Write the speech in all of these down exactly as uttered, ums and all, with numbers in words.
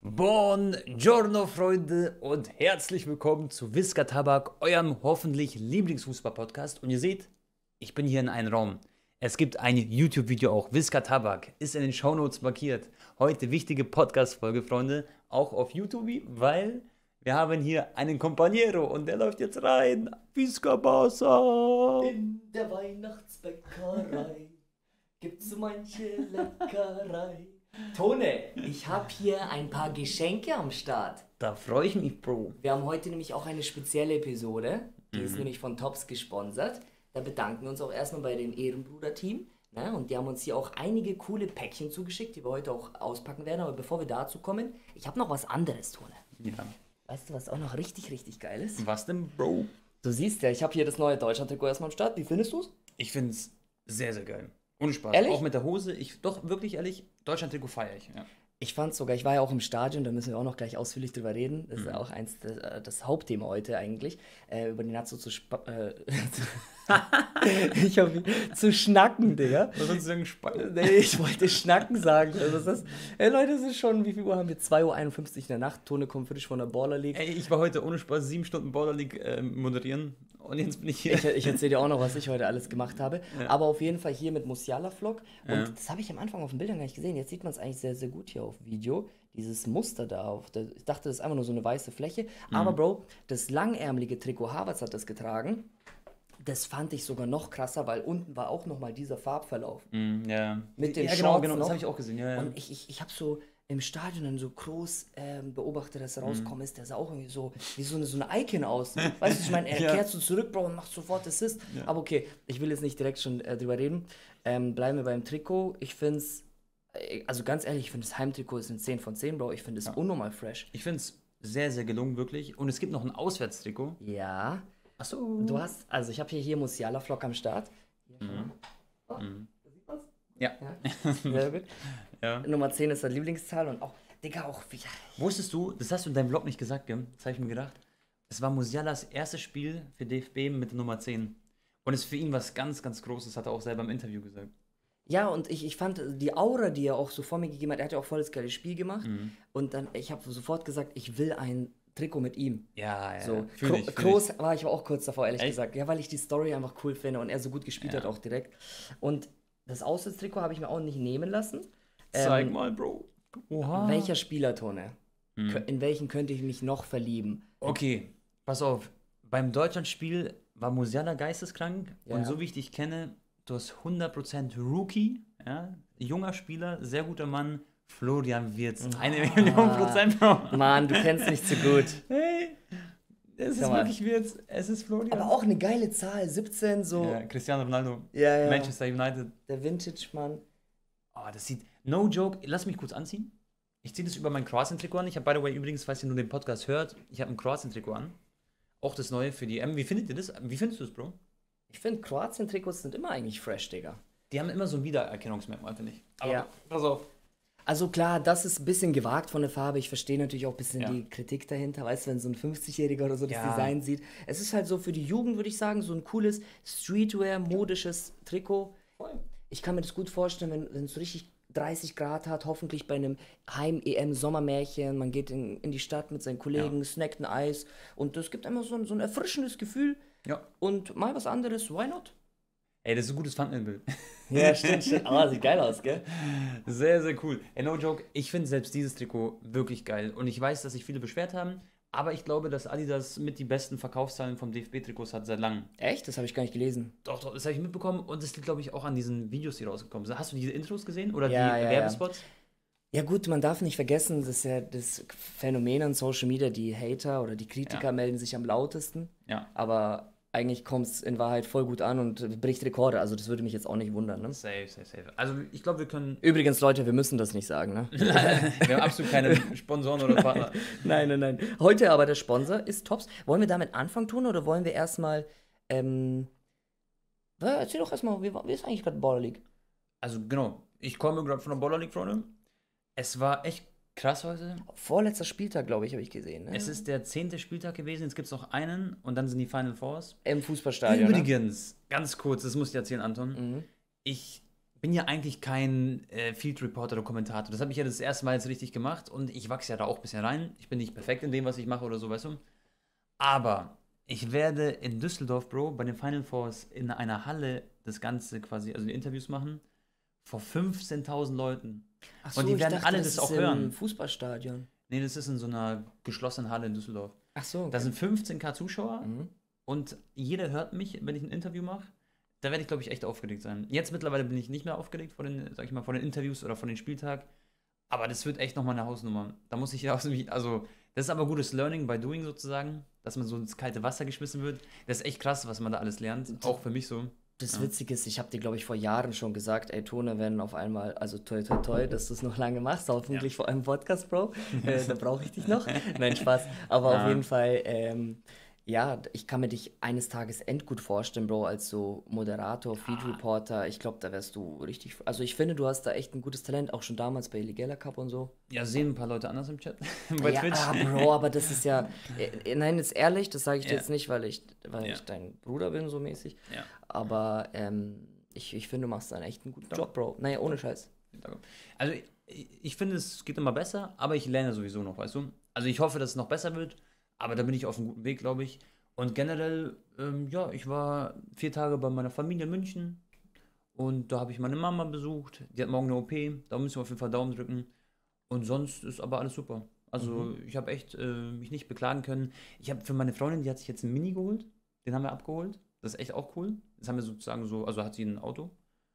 Buongiorno, Freunde, und herzlich willkommen zu Visca Tabak, eurem hoffentlich Lieblingsfußball-Podcast. Und ihr seht, ich bin hier in einem Raum. Es gibt ein YouTube-Video auch, Visca Tabak, ist in den Shownotes markiert. Heute wichtige Podcast-Folge, Freunde, auch auf YouTube, weil wir haben hier einen Compañero und der läuft jetzt rein. Visca Barça! In der Weihnachtsbäckerei gibt's so manche Leckerei. Tone, ich habe hier ein paar Geschenke am Start. Da freue ich mich, Bro. Wir haben heute nämlich auch eine spezielle Episode. Die Mhm. ist nämlich von Tops gesponsert. Da bedanken wir uns auch erstmal bei dem Ehrenbruder-Team. Ne? Und die haben uns hier auch einige coole Päckchen zugeschickt, die wir heute auch auspacken werden. Aber bevor wir dazu kommen, ich habe noch was anderes, Tone. Ja. Weißt du, was auch noch richtig, richtig geil ist? Was denn, Bro? Du siehst ja, ich habe hier das neue Deutschland-Trikot erstmal am Start. Wie findest du es? Ich finde es sehr, sehr geil. Ohne Spaß. Ehrlich? Auch mit der Hose. Ich, doch, wirklich ehrlich, Deutschland-Trikot feiere ich. Ja. Ich fand sogar, ich war ja auch im Stadion, da müssen wir auch noch gleich ausführlich drüber reden. Das ist ja auch eins das, äh, das Hauptthema heute eigentlich, äh, über die Nazo zu spa äh, ich hab, zu schnacken, Digga. Was sollst du sagen? Spann- Nee, ich wollte schnacken sagen. Also das ist, ey Leute, es ist schon, wie viel Uhr haben wir? zwei Uhr einundfünfzig in der Nacht. Tone kommt frisch von der Baller League. Ey, ich war heute ohne Spaß sieben Stunden Border League äh, moderieren und jetzt bin ich hier. Ich, ich erzähle dir auch noch, was ich heute alles gemacht habe. Ja. Aber auf jeden Fall hier mit Musiala-Vlog. Und Ja. das habe ich am Anfang auf den Bildern gar nicht gesehen. Jetzt sieht man es eigentlich sehr, sehr gut hier auf Video. Dieses Muster da auf der, ich dachte, das ist einfach nur so eine weiße Fläche. Mhm. Aber Bro, das langärmelige Trikot, Havertz hat das getragen. Das fand ich sogar noch krasser, weil unten war auch nochmal dieser Farbverlauf. Mm, ja. Mit den ja, genau, Shorts genau, das noch. habe ich auch gesehen. Ja, ja. Und ich, ich, ich habe so im Stadion dann so groß ähm, beobachtet, dass er Mhm. rauskommen ist. Der sah auch irgendwie so wie so eine, so eine Icon aus. Weißt du, ich meine, er Ja. kehrt so zurück, Bro, und macht sofort Assist. Ja. Aber okay, ich will jetzt nicht direkt schon äh, drüber reden. Ähm, bleiben wir beim Trikot. Ich finde es, also ganz ehrlich, ich finde das Heimtrikot ist ein zehn von zehn, Bro. Ich finde es Ja. unnormal fresh. Ich finde es sehr, sehr gelungen, wirklich. Und es gibt noch ein Auswärtstrikot. Ja. Achso. Du hast, also ich habe hier, hier Musiala-Vlog am Start. Hier, schau Mhm. mal. Oh, Mhm. sieht man's? Ja. Ja, sehr gut. Ja. Nummer zehn ist deine Lieblingszahl und auch, Digga, auch wie. Wusstest du, das hast du in deinem Vlog nicht gesagt, gell? Das habe ich mir gedacht. Es war Musialas erstes Spiel für D F B mit der Nummer zehn. Und es ist für ihn was ganz, ganz Großes, hat er auch selber im Interview gesagt. Ja, und ich, ich fand die Aura, die er auch so vor mir gegeben hat, er hat ja auch voll das geile Spiel gemacht. Mhm. Und dann, ich habe sofort gesagt, ich will ein Trikot mit ihm. Ja, ja. So, fühl Kro- ich, fühl Kroos war ich aber auch kurz davor, ehrlich Echt? gesagt. Ja, weil ich die Story einfach cool finde und er so gut gespielt Ja. hat auch direkt. Und das Auswärtstrikot habe ich mir auch nicht nehmen lassen. ich. Zeig Ähm, mal, Bro. Oha. Welcher Spieler, Tone? Mhm. Kö- In welchen könnte ich mich noch verlieben? Okay, pass auf. Beim Deutschlandspiel war Musiala geisteskrank. Ja. Und so wie ich dich kenne, du hast hundert Prozent Rookie, ja? Junger Spieler, sehr guter Mann, Florian Wirtz. Eine Ah. Million Prozent, Bro. Mann, du kennst mich zu gut. Hey, es ist Sag mal. wirklich Wirtz. Es ist Florian. Aber auch eine geile Zahl, siebzehn, so. Ja, Cristiano Ronaldo, Ja, ja. Manchester United. Der Vintage-Mann. Oh, das sieht, no joke, lass mich kurz anziehen. Ich ziehe das über mein Kroatien-Trikot an. Ich habe, by the way, übrigens, falls ihr nur den Podcast hört, ich habe ein Kroatien-Trikot an. Auch das neue für die M. Wie findet ihr das? Wie findest du es, Bro? Ich finde, Kroatien-Trikots sind immer eigentlich fresh, Digga. Die haben immer so ein Wiedererkennungsmerkmal, finde ich. Aber Ja. pass auf. Also klar, das ist ein bisschen gewagt von der Farbe. Ich verstehe natürlich auch ein bisschen Ja. die Kritik dahinter. Weißt du, wenn so ein fünfzigjähriger oder so das Ja. Design sieht. Es ist halt so für die Jugend, würde ich sagen, so ein cooles Streetwear, modisches Trikot. Ich kann mir das gut vorstellen, wenn wenn es so richtig dreißig Grad hat, hoffentlich bei einem Heim-E M-Sommermärchen. Man geht in, in die Stadt mit seinen Kollegen, snackt ein Eis. Und das gibt immer so ein, so ein erfrischendes Gefühl. Ja. Und mal was anderes, why not? Ey, das ist ein gutes Thumbnail-Bild. Ja, stimmt, stimmt. Aber sieht geil aus, gell? Sehr, sehr cool. Ey, no joke, ich finde selbst dieses Trikot wirklich geil. Und ich weiß, dass sich viele beschwert haben, aber ich glaube, dass Adidas mit die besten Verkaufszahlen vom D F B-Trikots hat seit langem. Echt? Das habe ich gar nicht gelesen. Doch, doch, das habe ich mitbekommen und das liegt, glaube ich, auch an diesen Videos, die rausgekommen sind. Hast du diese Intros gesehen oder Ja, die ja, Werbespots? Ja gut, man darf nicht vergessen, das ist ja das Phänomen an Social Media, die Hater oder die Kritiker Ja. melden sich am lautesten, Ja, aber eigentlich kommt es in Wahrheit voll gut an und bricht Rekorde, also das würde mich jetzt auch nicht wundern. Ne? safe, safe, safe. Also ich glaube, wir können, Übrigens, Leute, wir müssen das nicht sagen, ne? wir haben absolut keine Sponsoren oder Partner. Nein, nein, nein. Heute aber der Sponsor ist Tops. Wollen wir damit Anfang tun oder wollen wir erstmal, ähm, wa- erzähl doch erstmal, wie, war- wie ist eigentlich gerade Baller League? Also genau, ich komme gerade von der Baller League, Freunde. Es war echt krass heute. Vorletzter Spieltag, glaube ich, habe ich gesehen. Ne? Es ist der zehnte Spieltag gewesen, jetzt gibt es noch einen und dann sind die Final Fours. Im Fußballstadion. Ne? Übrigens, ganz kurz, das muss ich dir erzählen, Anton. Mhm. Ich bin ja eigentlich kein äh, Field Reporter oder Kommentator. Das habe ich ja das erste Mal jetzt richtig gemacht und ich wachse ja da auch ein bisschen rein. Ich bin nicht perfekt in dem, was ich mache oder so, weißt du. Aber ich werde in Düsseldorf, Bro, bei den Final Fours in einer Halle das Ganze quasi, also die Interviews machen, vor fünfzehntausend Leuten. Ach so, Und die ich werden dachte, alle das das ist auch im hören. Fußballstadion. Nee, das ist in so einer geschlossenen Halle in Düsseldorf. Ach so, Da okay. sind fünfzehntausend Zuschauer Mhm. und jeder hört mich, wenn ich ein Interview mache. Da werde ich, glaube ich, echt aufgeregt sein. Jetzt mittlerweile bin ich nicht mehr aufgeregt vor den, sag ich mal, vor den Interviews oder vor den Spieltag. Aber das wird echt nochmal eine Hausnummer. Da muss ich aus mich, also, das ist aber gutes Learning by Doing sozusagen, dass man so ins kalte Wasser geschmissen wird. Das ist echt krass, was man da alles lernt. Auch für mich so. Das Ja. Witzige ist, ich habe dir, glaube ich, vor Jahren schon gesagt, ey, Tone, wenn auf einmal, also toi, toi, toi, dass du es noch lange machst, hoffentlich Ja. vor einem Podcast, Bro, äh, da brauche ich dich noch. Nein, Spaß. Aber Ja. auf jeden Fall, ähm, ja, ich kann mir dich eines Tages endgut vorstellen, Bro, als so Moderator, Feed Reporter. Ich glaube, da wärst du richtig, also ich finde, du hast da echt ein gutes Talent, auch schon damals bei Illegala Cup und so. Ja, sehen ein paar Leute anders im Chat. bei Ja, Twitch. ah, Bro, aber das ist ja, äh, nein, jetzt ehrlich, das sage ich dir Ja. jetzt nicht, weil ich, weil Ja. ich dein Bruder bin, so mäßig. Ja. Aber ähm, ich, ich finde, du machst einen echt einen guten Job, Bro. Naja, ohne Scheiß. Also, ich, ich finde, es geht immer besser, aber ich lerne sowieso noch, weißt du? Also, ich hoffe, dass es noch besser wird, aber da bin ich auf einem guten Weg, glaube ich. Und generell, ähm, ja, ich war vier Tage bei meiner Familie in München und da habe ich meine Mama besucht. Die hat morgen eine O P, da müssen wir auf jeden Fall Daumen drücken. Und sonst ist aber alles super. Also, Mhm. ich habe echt äh, mich nicht beklagen können. Ich habe für meine Freundin, die hat sich jetzt einen Mini geholt, den haben wir abgeholt. Das ist echt auch cool. Das haben wir sozusagen so, also hat sie ein Auto.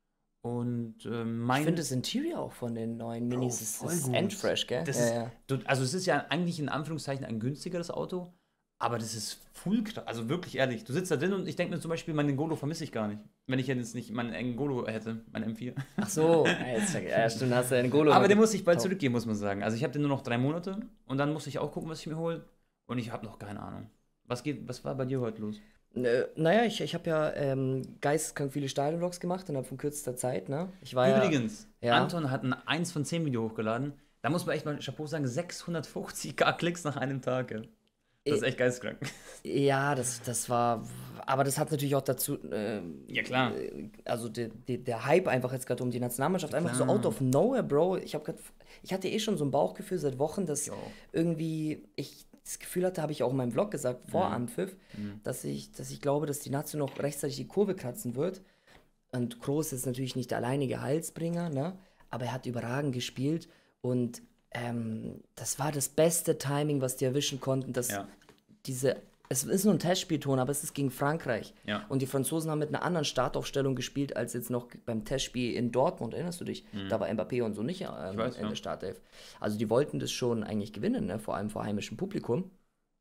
Und ähm, mein. Ich finde das Interior auch von den neuen Bro, Minis ist, voll ist gut. endfresh, gell? Das ja, ist, ja. du, also es ist ja eigentlich in Anführungszeichen ein günstigeres Auto, aber das ist full krass. Also wirklich ehrlich, du sitzt da drin und ich denke mir zum Beispiel, meinen Ngolo vermisse ich gar nicht. Wenn ich jetzt nicht meinen Ngolo hätte, mein M vier. Ach so, ja, jetzt, ja, stimmt, hast du einen Golo. Aber den muss ich bald Top. zurückgeben, muss man sagen. Also ich habe den nur noch drei Monate und dann muss ich auch gucken, was ich mir hole. Und ich habe noch keine Ahnung. Was geht, was war bei dir heute los? Äh, naja, ich, ich habe ja ähm, geisteskrank viele Stadionvlogs gemacht innerhalb von kürzester Zeit, ne? Ich war Übrigens, ja, ja. Anton hat ein eins von zehn Video hochgeladen. Da muss man echt mal Chapeau sagen, sechshundertfünfzig Klicks nach einem Tag. Ey. Das ist echt geisteskrank. Ja, das, das war, aber das hat natürlich auch dazu, äh, Ja, klar. äh, also der, der, der Hype einfach jetzt gerade um die Nationalmannschaft, einfach so Klar. out of nowhere, Bro. Ich habe ich hatte eh schon so ein Bauchgefühl seit Wochen, dass Jo. irgendwie ich das Gefühl hatte, habe ich auch in meinem Vlog gesagt, vor Mhm. Anpfiff, Mhm. dass ich, dass ich glaube, dass die Nation noch rechtzeitig die Kurve kratzen wird. Und Kroos ist natürlich nicht der alleinige Heilsbringer, ne? Aber er hat überragend gespielt und ähm, das war das beste Timing, was die erwischen konnten, dass Ja. diese, es ist nur ein Testspielton, aber es ist gegen Frankreich. Ja. Und die Franzosen haben mit einer anderen Startaufstellung gespielt, als jetzt noch beim Testspiel in Dortmund, erinnerst du dich? Da war Mbappé und so nicht ähm, Ich weiß, in ja. der Startelf. Also die wollten das schon eigentlich gewinnen, ne? Vor allem vor heimischem Publikum.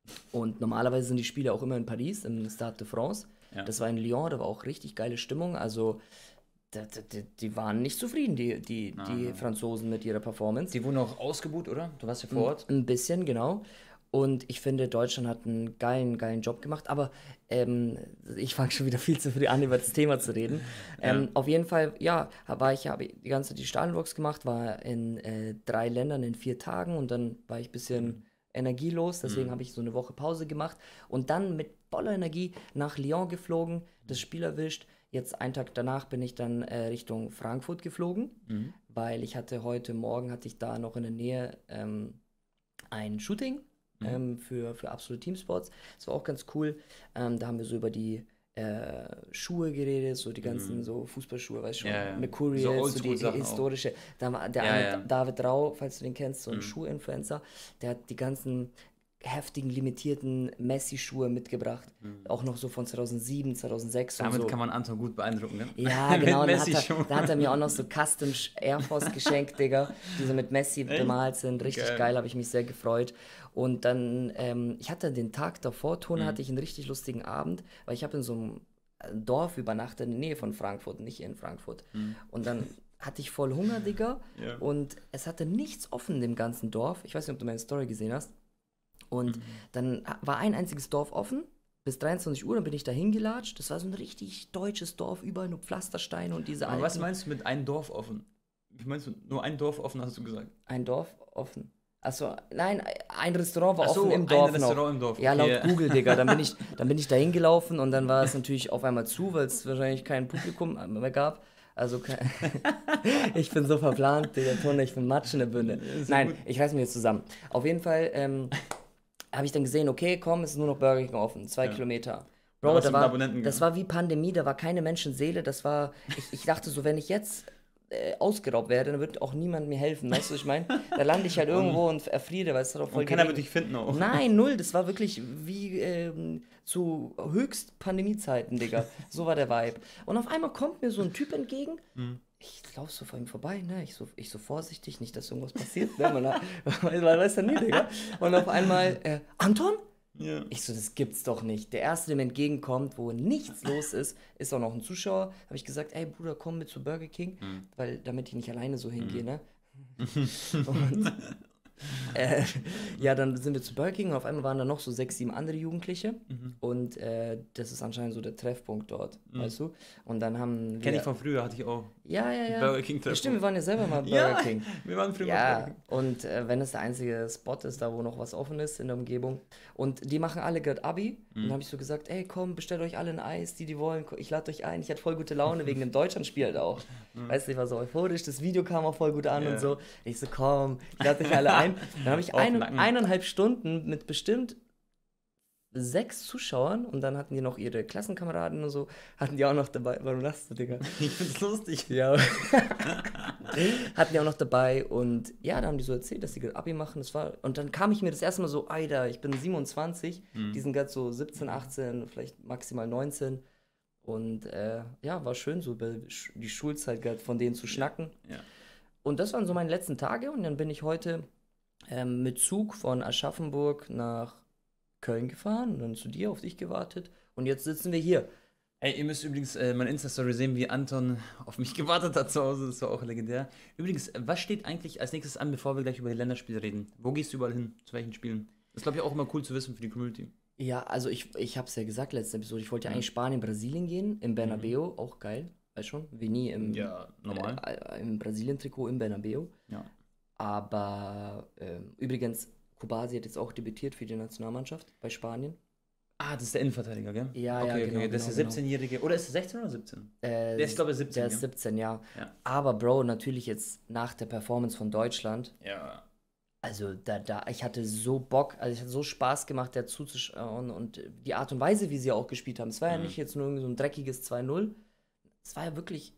Und normalerweise sind die Spiele auch immer in Paris, im Stade de France. Ja. Das war in Lyon, da war auch richtig geile Stimmung. Also die, die, die waren nicht zufrieden, die, die, Nein, die nein. Franzosen mit ihrer Performance. Die wurden auch ausgebuht, oder? Du warst ja vor Ort. Ein bisschen, genau. Und ich finde, Deutschland hat einen geilen, geilen Job gemacht. Aber ähm, ich fange schon wieder viel zu früh an, über das Thema zu reden. Ähm, auf jeden Fall, ja, war ich, habe die ganze Zeit die Stadionvlogs gemacht, war in äh, drei Ländern in vier Tagen und dann war ich ein bisschen energielos. Deswegen habe ich so eine Woche Pause gemacht und dann mit voller Energie nach Lyon geflogen, das Spiel erwischt. Jetzt einen Tag danach bin ich dann äh, Richtung Frankfurt geflogen, Mhm. weil ich hatte heute Morgen, hatte ich da noch in der Nähe ähm, ein Shooting ähm, für, für Absolute Teamsports. Das war auch ganz cool. Ähm, da haben wir so über die äh, Schuhe geredet, so die ganzen so Fußballschuhe, weißt du schon, Ja, ja. Mercurial, So so, die Oldschool-Sachen auch. historische. Da war der Ja, eine ja. David Rau, falls du den kennst, so ein Mhm. Schuhinfluencer, der hat die ganzen heftigen, limitierten Messi-Schuhe mitgebracht. Auch noch so von zweitausendsieben, zweitausendsechs und Mhm. Damit so. kann man Anton gut beeindrucken, ne? Ja, Mit genau. Und dann hat Messi-Schuhen. er, da hat er mir auch noch so Custom Air Force geschenkt, Digga, die so mit Messi Echt? bemalt sind. Richtig Geil. geil, habe ich mich sehr gefreut. Und dann, ähm, ich hatte den Tag davor, Mhm. Ton, hatte ich einen richtig lustigen Abend, weil ich habe in so einem Dorf übernachtet, in der Nähe von Frankfurt, nicht in Frankfurt. Und dann hatte ich voll Hunger, Digga. Mhm. Ja. Und es hatte nichts offen in dem ganzen Dorf. Ich weiß nicht, ob du meine Story gesehen hast. Und Mhm. dann war ein einziges Dorf offen, bis dreiundzwanzig Uhr, dann bin ich da hingelatscht. Das war so ein richtig deutsches Dorf, überall nur Pflastersteine und diese Aber was alten... meinst du mit ein Dorf offen? Wie meinst du, nur ein Dorf offen, hast du gesagt? Ein Dorf offen. Achso, nein, ein Restaurant war Ach so, offen im ein Dorf Restaurant noch. im Dorf, Ja, okay. laut Google, Digga. Dann bin ich, dann bin ich da hingelaufen und dann war es natürlich auf einmal zu, weil es wahrscheinlich kein Publikum mehr gab. Also, ke- ich bin so verplant, Digga, Tone, ich bin Matsch in der Birne. Nein, ich reiß mich jetzt zusammen. Auf jeden Fall ähm, habe ich dann gesehen, okay, komm, es ist nur noch Burger King offen, zwei Ja. Kilometer. Da Bro, warst da du mit war, Abonnenten das gegangen. war wie Pandemie, da war keine Menschenseele, das war, ich, ich dachte so, wenn ich jetzt äh, ausgeraubt werde, dann wird auch niemand mir helfen, weißt du, was ich meine? Da lande ich halt irgendwo und erfriere, weil es hat auch voll Und keiner wird geregnet. dich finden auch. Nein, null, das war wirklich wie ähm, zu höchst Pandemiezeiten, Digga. So war der Vibe. Und auf einmal kommt mir so ein Typ entgegen. Mhm. Ich laufe so vor ihm vorbei, ne? Ich so, ich so vorsichtig, nicht, dass irgendwas passiert, ne? Man, man weiß ja nie, Digga. Und auf einmal, äh, Anton? Ja. Ich so, das gibt's doch nicht. Der Erste, der mir entgegenkommt, wo nichts los ist, ist auch noch ein Zuschauer. Habe ich gesagt, ey Bruder, komm mit zu Burger King, Mhm. weil damit ich nicht alleine so hingehe, ne? Und äh, ja, dann sind wir zu Burger King und auf einmal waren da noch so sechs, sieben andere Jugendliche. Mhm. Und äh, das ist anscheinend so der Treffpunkt dort, Mhm. weißt du? Und dann haben wir... Kenn ich von früher, hatte ich auch. Ja, ja, ja. Burger King Ja, Treffpunkt. stimmt, wir waren ja selber mal Burger Ja, King. wir waren früher bei Ja, Burger King. und äh, wenn es der einzige Spot ist, da wo noch was offen ist in der Umgebung. Und die machen alle gerade Abi. Und Mhm. dann habe ich so gesagt, ey, komm, bestellt euch alle ein Eis, die, die wollen. Ich lade euch ein. Ich hatte voll gute Laune wegen dem Deutschlandspiel halt auch. Weißt du, ich war so euphorisch. Das Video kam auch voll gut an Mhm. Ja. und so. Ich so, komm, ich lade euch alle ein. Dann habe ich Auf eine, Nacken. eineinhalb Stunden mit bestimmt sechs Zuschauern und dann hatten die noch ihre Klassenkameraden und so, hatten die auch noch dabei. Warum lachst du, Digga? Ich find's lustig. Ja. Hatten die auch noch dabei und ja, da haben die so erzählt, dass die gerade Abi machen. Das war, und dann kam ich mir das erste Mal so, Alter, ich bin siebenundzwanzig, Mhm. die sind gerade so siebzehn, achtzehn, vielleicht maximal neunzehn. Und äh, ja, war schön, so über Sch- die Schulzeit gerade von denen zu schnacken. Ja. Und das waren so meine letzten Tage und dann bin ich heute ähm, mit Zug von Aschaffenburg nach Köln gefahren und dann zu dir, auf dich gewartet. Und jetzt sitzen wir hier. Ey, ihr müsst übrigens äh, meine Insta-Story sehen, wie Anton auf mich gewartet hat zu Hause. Das war auch legendär. Übrigens, äh, was steht eigentlich als nächstes an, bevor wir gleich über die Länderspiele reden? Wo gehst du überall hin? Zu welchen Spielen? Das ist, glaube ich, auch immer cool zu wissen für die Community. Ja, also ich, ich habe es ja gesagt letzte Episode, ich wollte ja Mhm. eigentlich Spanien, Brasilien gehen, im Bernabeu, auch geil, weißt schon, wie nie im, Ja, normal. äh, im Brasilien-Trikot im Bernabeu. Ja. Aber ähm, übrigens, Kubasi hat jetzt auch debütiert für die Nationalmannschaft bei Spanien. Ah, das ist der Innenverteidiger, gell? Ja, okay, ja, okay, genau, das ist der genau, genau. siebzehnjährige. Oder ist er sechzehn oder siebzehn? Äh, Der ist, glaube ich, siebzehn. Der ist ja? siebzehn, ja. Ja. Aber Bro, natürlich jetzt nach der Performance von Deutschland, Ja. also da, da, ich hatte so Bock, also ich hatte so Spaß gemacht, der zuzuschauen und die Art und Weise, wie sie auch gespielt haben. Es war ja Mhm. nicht jetzt nur irgendwie so ein dreckiges zwei null. Es war ja wirklich,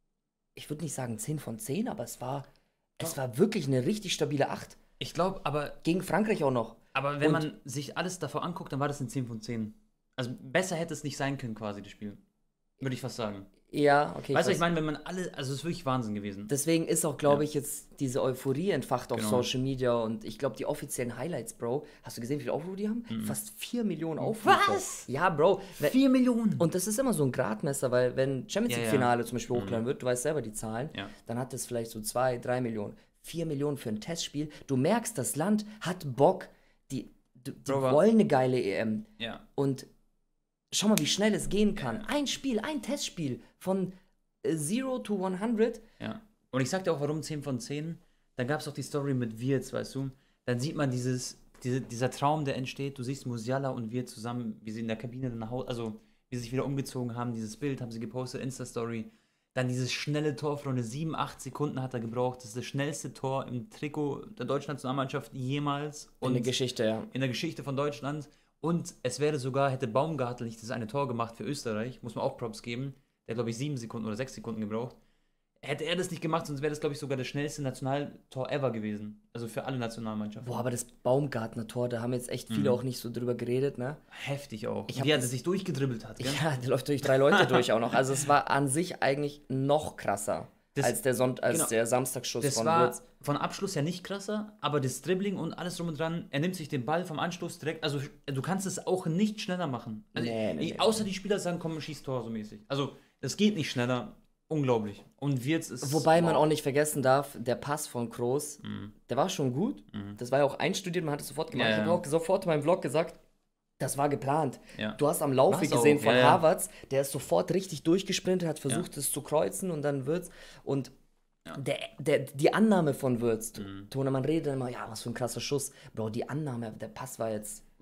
ich würde nicht sagen zehn von zehn, aber es war, es Doch. war wirklich eine richtig stabile acht. Ich glaube, aber, Gegen Frankreich auch noch. aber wenn Und- man sich alles davor anguckt, dann war das ein zehn von zehn. Also besser hätte es nicht sein können, quasi, das Spiel. Würde ich fast sagen. Ja, okay. weißt du, weiß. ich meine, wenn man alle, also es ist wirklich Wahnsinn gewesen. Deswegen ist auch, glaube Ja. ich, jetzt diese Euphorie entfacht auf Genau. Social Media und ich glaube, die offiziellen Highlights, Bro. Hast du gesehen, wie viele Aufrufe die haben? Mhm. Fast vier Millionen Aufrufe. Was? Ja, Bro. Wenn- Vier Millionen. Und das ist immer so ein Gradmesser, weil wenn Champions Ja, ja. League-Finale zum Beispiel Mhm. hochgeladen wird, du weißt selber die Zahlen, Ja. dann hat es vielleicht so zwei, drei Millionen. Vier Millionen für ein Testspiel. Du merkst, das Land hat Bock, die, die, die Bro, wa- wollen eine geile E M. Ja. Und schau mal, wie schnell es gehen kann. Ein Spiel, ein Testspiel von äh, Zero to hundert. Ja. Und ich sag dir auch, warum zehn von zehn. Dann gab es auch die Story mit Wirtz, weißt du. Dann sieht man dieses, diese, dieser Traum, der entsteht. Du siehst Musiala und wir zusammen, wie sie in der Kabine dann nach Hause, also wie sie sich wieder umgezogen haben. Dieses Bild haben sie gepostet, Insta-Story. Dann dieses schnelle Tor von sieben, acht Sekunden hat er gebraucht. Das ist das schnellste Tor im Trikot der deutschen Nationalmannschaft jemals. In Und der Geschichte, ja. in der Geschichte von Deutschland. Und es wäre sogar, hätte Baumgartel nicht das eine Tor gemacht für Österreich, muss man auch Props geben. Der hat, glaube ich, sieben Sekunden oder sechs Sekunden gebraucht. Hätte er das nicht gemacht, sonst wäre das, glaube ich, sogar das schnellste Nationaltor ever gewesen. Also für alle Nationalmannschaften. Boah, aber das Baumgartner-Tor, da haben jetzt echt viele Mhm. auch nicht so drüber geredet, ne? Heftig auch. Ich Und hab wie er das- sich durchgedribbelt hat. Gell? Ja, der läuft durch drei Leute durch auch noch. Also es war an sich eigentlich noch krasser Das- als der, Sonnt als genau. der Samstagsschuss Das von war Würz. von Abschluss ja nicht krasser, aber das Dribbling und alles drum und dran, er nimmt sich den Ball vom Anstoß direkt, also du kannst es auch nicht schneller machen. Also, Nee, nee, ich- nee. außer die Spieler sagen, komm, schieß Tor so mäßig. Also, das geht nicht schneller. Unglaublich. Und Wirtz ist... Wobei man wow. auch nicht vergessen darf, der Pass von Kroos, Mhm. der war schon gut. Mhm. Das war ja auch einstudiert, man hat es sofort gemacht. Ja, Ich ja. habe auch sofort in meinem Vlog gesagt, das war geplant. Ja. Du hast am Laufe War's gesehen auch, von ja, ja. Havertz, der ist sofort richtig durchgesprintet, hat versucht, es zu kreuzen und dann Würz. Und Ja. der, der, die Annahme von Würz, Mhm. Tone, man redet immer, ja, was für ein krasser Schuss. Bro, die Annahme, der Pass war jetzt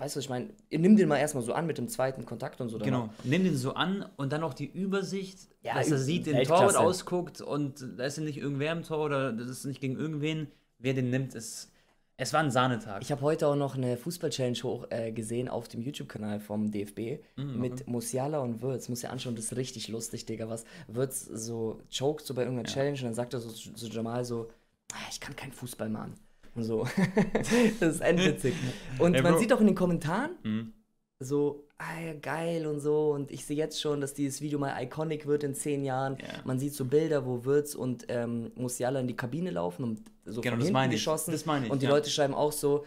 weißt du, ich meine, nimm den mal erstmal so an mit dem zweiten Kontakt und so. Genau, nimm den so an und dann auch die Übersicht, Ja, dass er sieht, den Weltklasse. Torwart ausguckt und da ist ja nicht irgendwer im Tor oder das ist nicht gegen irgendwen. Wer den nimmt, ist. Es war ein Sahnetag. Ich habe heute auch noch eine Fußball-Challenge hoch äh, gesehen auf dem YouTube-Kanal vom D F B Mhm, mit Musiala und Wirtz. Muss ja anschauen, das ist richtig lustig, Digga. Was Wirtz so choked so bei irgendeiner Challenge und dann sagt er so zu Jamal so, "Ah, ich kann keinen Fußball, Mann. Und so. Das ist endwitzig. Und Ey, man Bro. sieht auch in den Kommentaren Mhm. so, ah, ja, geil und so. Und ich sehe jetzt schon, dass dieses Video mal iconic wird in zehn Jahren. Ja. Man sieht so Bilder, wo Wirtz und ähm, Musiala in die Kabine laufen und so Genau, von das hinten meine ich. geschossen. Das meine ich, und die ja. Leute schreiben auch so,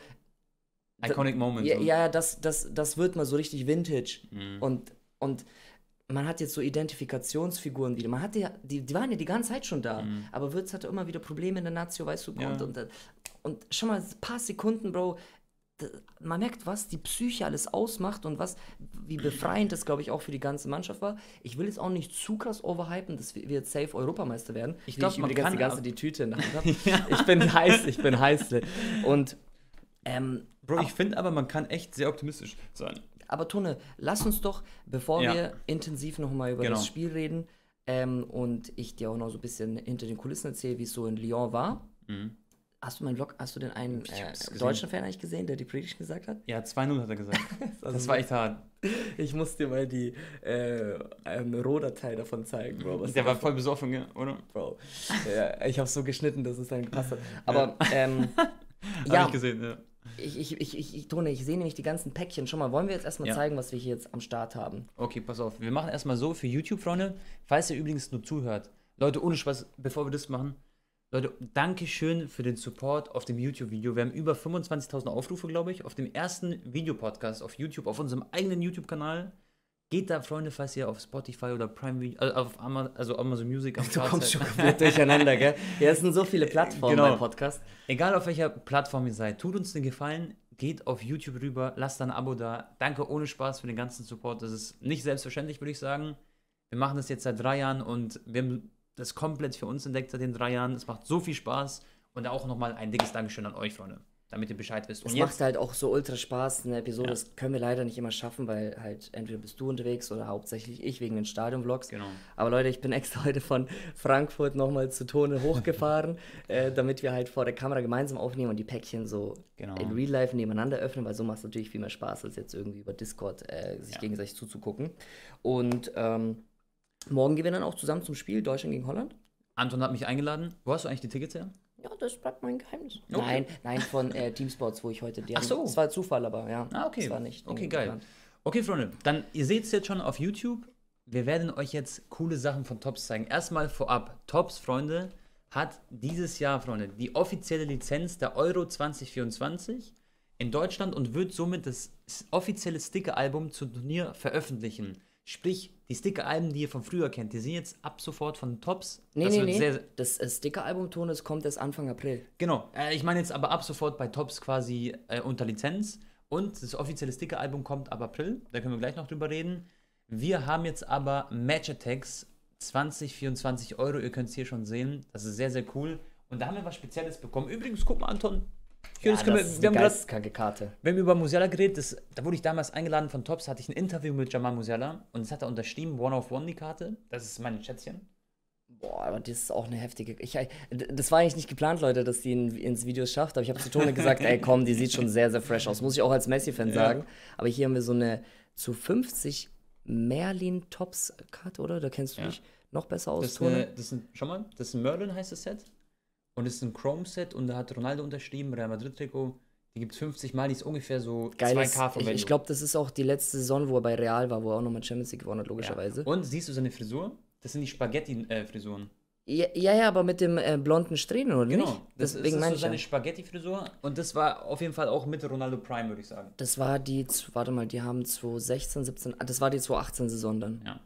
Iconic Moment. ja, so. ja das, das, das wird mal so richtig Vintage. Mhm. Und, und man hat jetzt so Identifikationsfiguren wieder. Man hatte ja, die, die waren ja die ganze Zeit schon da. Mhm. Aber Wirtz hatte immer wieder Probleme in der Nazio, weißt du, Ja. und, und, und schon mal ein paar Sekunden, Bro, d- man merkt, was die Psyche alles ausmacht und was, wie befreiend das, glaube ich, auch für die ganze Mannschaft war. Ich will jetzt auch nicht zu krass overhypen, dass wir jetzt safe Europameister werden. Ich Wie glaub, man übrigens kann die ganze ab- die Tüte in der Hand habe. Ich bin heiß, ich bin heiß. Und ähm, Bro, ich finde aber, man kann echt sehr optimistisch sein. aber Tone, lass uns doch, bevor Ja. wir intensiv nochmal über Genau. das Spiel reden ähm, und ich dir auch noch so ein bisschen hinter den Kulissen erzähle, wie es so in Lyon war. Mhm. Hast du meinen Vlog, hast du den einen Ich äh, hab's gesehen. deutschen Fan eigentlich gesehen, der die Prediction gesagt hat? Ja, zwei null hat er gesagt. Also Das war echt hart. Ich muss dir mal die äh, ähm, Rohdatei davon zeigen, Bro. Was Der war voll besoffen, gell, oder? Bro. Ja, ich habe so geschnitten, dass es dann gepasst hat. Aber ähm, Hab ja, ich gesehen, ja. ich, ich, ich, ich, ich, Tone, ich sehe nämlich die ganzen Päckchen. Schon mal, wollen wir jetzt erstmal Ja. zeigen, was wir hier jetzt am Start haben? Okay, pass auf. Wir machen erstmal so für YouTube, Freunde. Falls ihr übrigens nur zuhört. Leute, ohne Spaß, bevor wir das machen. Leute, danke schön für den Support auf dem YouTube-Video. Wir haben über fünfundzwanzigtausend Aufrufe, glaube ich, auf dem ersten Videopodcast auf YouTube, auf unserem eigenen YouTube-Kanal. Geht da, Freunde, falls ihr auf Spotify oder Prime Video, also auf Amazon, also Amazon Music am Du Start kommst seid. schon komplett durcheinander, gell? Ja, es sind so viele Plattformen Genau. beim Podcast. Egal auf welcher Plattform ihr seid, tut uns den Gefallen, geht auf YouTube rüber, lasst da ein Abo da. Danke ohne Spaß für den ganzen Support. Das ist nicht selbstverständlich, würde ich sagen. Wir machen das jetzt seit drei Jahren und wir haben das komplett für uns entdeckt seit den drei Jahren. Es macht so viel Spaß und auch nochmal ein dickes Dankeschön an euch, Freunde, damit ihr Bescheid wisst. Und Es jetzt, macht halt auch so ultra Spaß, eine Episode. Ja. Das können wir leider nicht immer schaffen, weil halt entweder bist du unterwegs oder hauptsächlich ich wegen den Stadion-Vlogs. genau. Aber Leute, ich bin extra heute von Frankfurt nochmal zu Tone hochgefahren, äh, damit wir halt vor der Kamera gemeinsam aufnehmen und die Päckchen so Genau. in Real Life nebeneinander öffnen, weil so macht es natürlich viel mehr Spaß, als jetzt irgendwie über Discord äh, sich Ja. gegenseitig zuzugucken. Und ähm, morgen gehen wir dann auch zusammen zum Spiel Deutschland gegen Holland. Anton hat mich eingeladen. Wo hast du eigentlich die Tickets her? Ja, das bleibt mein Geheimnis. Okay. Nein, nein, von äh, Teamsports, wo ich heute die Ach so. Das war Zufall, aber ja. Ah, okay. Das war nicht. Okay, nicht geil. geplant. Okay, Freunde, dann, ihr seht es jetzt schon auf YouTube. Wir werden euch jetzt coole Sachen von Tops zeigen. Erstmal vorab, Tops, Freunde, hat dieses Jahr, Freunde, die offizielle Lizenz der Euro zwanzig vierundzwanzig in Deutschland und wird somit das offizielle Sticker-Album zum Turnier veröffentlichen. Sprich, die Sticker-Alben, die ihr von früher kennt, die sind jetzt ab sofort von Tops. Nee, Das nee, wird nee. sehr- das äh, Sticker-Album Tones kommt erst Anfang April. Genau, äh, ich meine jetzt aber ab sofort bei Tops quasi äh, unter Lizenz. Und das offizielle Sticker-Album kommt ab April, da können wir gleich noch drüber reden. Wir haben jetzt aber Match Attacks zwanzig vierundzwanzig Euro, ihr könnt es hier schon sehen, das ist sehr, sehr cool. Und da haben wir was Spezielles bekommen. Übrigens, guck mal, Anton, hier, das können wir, ist wir, eine haben grad, geisteskranke Karte. wir haben über Musiala geredet, das, da wurde ich damals eingeladen von Tops, hatte ich ein Interview mit Jamal Musiala und das hat er unterschrieben, One of One die Karte, das ist mein Schätzchen. Boah, aber das ist auch eine heftige. Ich, äh, das war eigentlich nicht geplant, Leute, dass die in, ins Video schafft. Aber ich habe zu Tone gesagt, ey komm, die sieht schon sehr, sehr fresh aus. Muss ich auch als Messi-Fan Ja. sagen. Aber hier haben wir so eine zu fünfzig Merlin Tops Karte, oder? Da kennst du Ja. dich noch besser aus, Das ist, Tone. eine, das ist ein, schau mal, das ist ein Merlin heißt das Set. Und es ist ein Chrome-Set und da hat Ronaldo unterschrieben, Real Madrid-Trikot. Die gibt es fünfzig Mal, die ist ungefähr so Geiles, zwei K vom ich, Value. ich glaube, das ist auch die letzte Saison, wo er bei Real war, wo er auch nochmal Champions League gewonnen hat, ja. logischerweise. Und siehst du seine Frisur? Das sind die Spaghetti-Frisuren. Ja, ja, ja, aber mit dem äh, blonden Strähnen, oder Genau, nicht? das, Deswegen das ist meine so ich seine ja. Spaghetti-Frisur. Und das war auf jeden Fall auch mit Ronaldo Prime, würde ich sagen. Das war die, z- warte mal, die haben zwanzig sechzehn, siebzehn, ah, das war die zwanzig achtzehn Saison dann. Ja.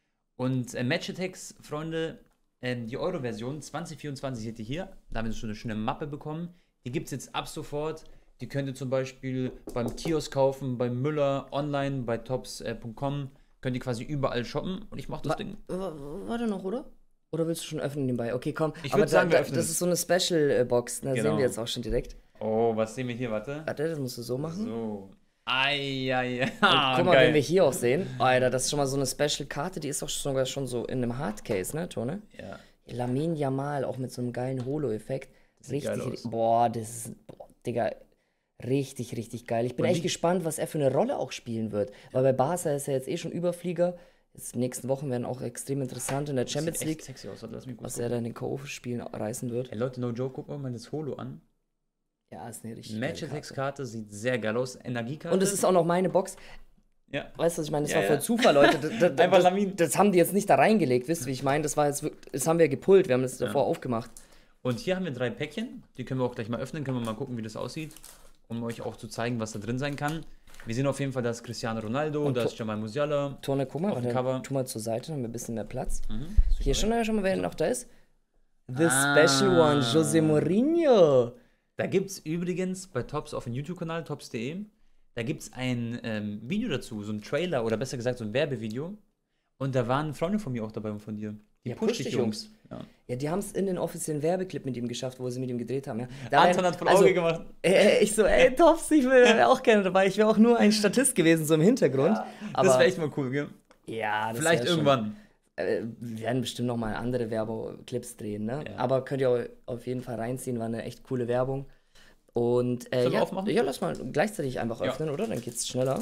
Und äh, Match Attacks, Freunde, ähm, die Euro-Version zwanzig vierundzwanzig seht ihr hier. Da haben wir so eine schöne Mappe bekommen. Die gibt es jetzt ab sofort. Die könnt ihr zum Beispiel beim Kiosk kaufen, bei Müller, online, bei tops punkt com. Könnt ihr quasi überall shoppen. Und ich mach das Wa- Ding. wa- Warte noch, oder? Oder willst du schon öffnen nebenbei? Okay, komm. Ich Aber würd sagen, da, wir da, öffnen das es. ist so eine Special-Box, da Genau. sehen wir jetzt auch schon direkt. Oh, was sehen wir hier? Warte. Warte, das musst du so machen. So. Eieiei. Und guck mal, wenn wir hier auch sehen, Alter, das ist schon mal so eine Special-Karte, die ist auch sogar schon so in einem Hardcase, ne, Tone? Ja. Lamine Yamal, auch mit so einem geilen Holo-Effekt. sieht geil Richtig, aus. boah, das ist, boah, Digga, richtig, richtig geil. Ich bin Und echt wie- gespannt, was er für eine Rolle auch spielen wird. Weil bei Barca ist er jetzt eh schon Überflieger. Jetzt die nächsten Wochen werden auch extrem interessant in der Champions Sieht echt League, sexy aus, warte, lass mich kurz was gucken. er dann in den K O-Spielen reißen wird. Ey, Leute, no joke, guck mal das Holo an. Ja, ist eine richtig geile Karte. Match-Attacks-Karte sieht sehr geil aus. Energiekarte. Und es ist auch noch meine Box. Ja. Weißt du, was ich meine? Das Ja, war voll ja. Zufall, Leute. Das, das, Einfach das, Lamin. das haben die jetzt nicht da reingelegt, wisst ihr, wie ich meine? Das war jetzt wirklich, das haben wir gepullt, wir haben das davor aufgemacht. Und hier haben wir drei Päckchen. Die können wir auch gleich mal öffnen. Können wir mal gucken, wie das aussieht. Um euch auch zu zeigen, was da drin sein kann. Wir sehen auf jeden Fall, dass Cristiano Ronaldo, Und da to- ist Jamal Musiala. Tone, guck mal, Auf dem warte, Cover. tu mal zur Seite, dann haben wir ein bisschen mehr Platz. Mhm. Hier schon, ja, schon mal, wer noch da ist. The Ah. Special One, José Mourinho. Da gibt es übrigens bei Tops auf dem YouTube-Kanal, tops punkt de, da gibt es ein ähm, Video dazu, so ein Trailer oder besser gesagt so ein Werbevideo. Und da waren Freunde von mir auch dabei und von dir. Die Ja, Push Push dich dich, Jungs. Ja. Ja, die haben es in den offiziellen Werbeclip mit ihm geschafft, wo sie mit ihm gedreht haben. Ja. Da Anton werden- hat voll also, Auge gemacht. äh, ich so, ey, Tops, ich wäre auch gerne dabei. Ich wäre auch nur ein Statist gewesen, so im Hintergrund. aber das wäre echt mal cool, gell? ja, das Vielleicht wär schon- irgendwann. Äh, wir werden bestimmt noch mal andere Werbeclips drehen, ne? Ja. Aber könnt ihr au- auf jeden Fall reinziehen, war eine echt coole Werbung. Und äh, Sollen wir ja, aufmachen? ja, lass mal gleichzeitig einfach Ja. öffnen, oder? Dann geht's schneller.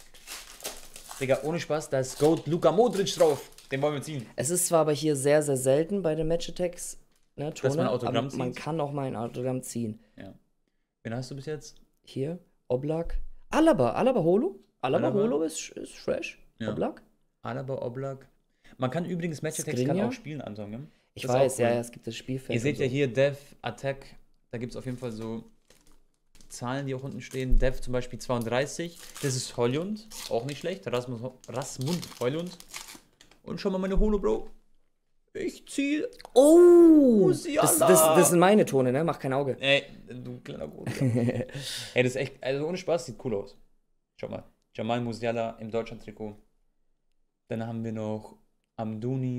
Digga, ohne Spaß, da ist Goat Luka Modric drauf. Den wollen wir ziehen. Es ist zwar aber hier sehr, sehr selten bei den Match-Attacks, ne, Tone, man ein Autogramm aber man zieht? kann auch mal ein Autogramm ziehen. Ja. Wen hast du bis jetzt? Hier, Oblak. Alaba, Alaba Holo. Alaba, Alaba. Holo ist, ist fresh. Ja. Oblak. Alaba, Oblak. Man kann übrigens Match Attacks kann Skriniar? auch spielen, Anton, gell? Ich Das ist auch weiß, ja, cool. ja, es gibt das Spielfeld. Ihr seht und so. ja hier Dev, Attack, da gibt es auf jeden Fall so Zahlen, die auch unten stehen. Dev zum Beispiel zweiunddreißig, das ist Højlund, auch nicht schlecht. Rasmus, Rasmund Højlund. Und schau mal meine Holo, Bro. Ich ziehe. Oh! Musiala. Das, das, das sind meine Tone, ne? Mach kein Auge. Ey, du kleiner Gott. Ey, das ist echt, also ohne Spaß, sieht cool aus. Schau mal, Jamal Musiala im Deutschland-Trikot. Dann haben wir noch Amdouni.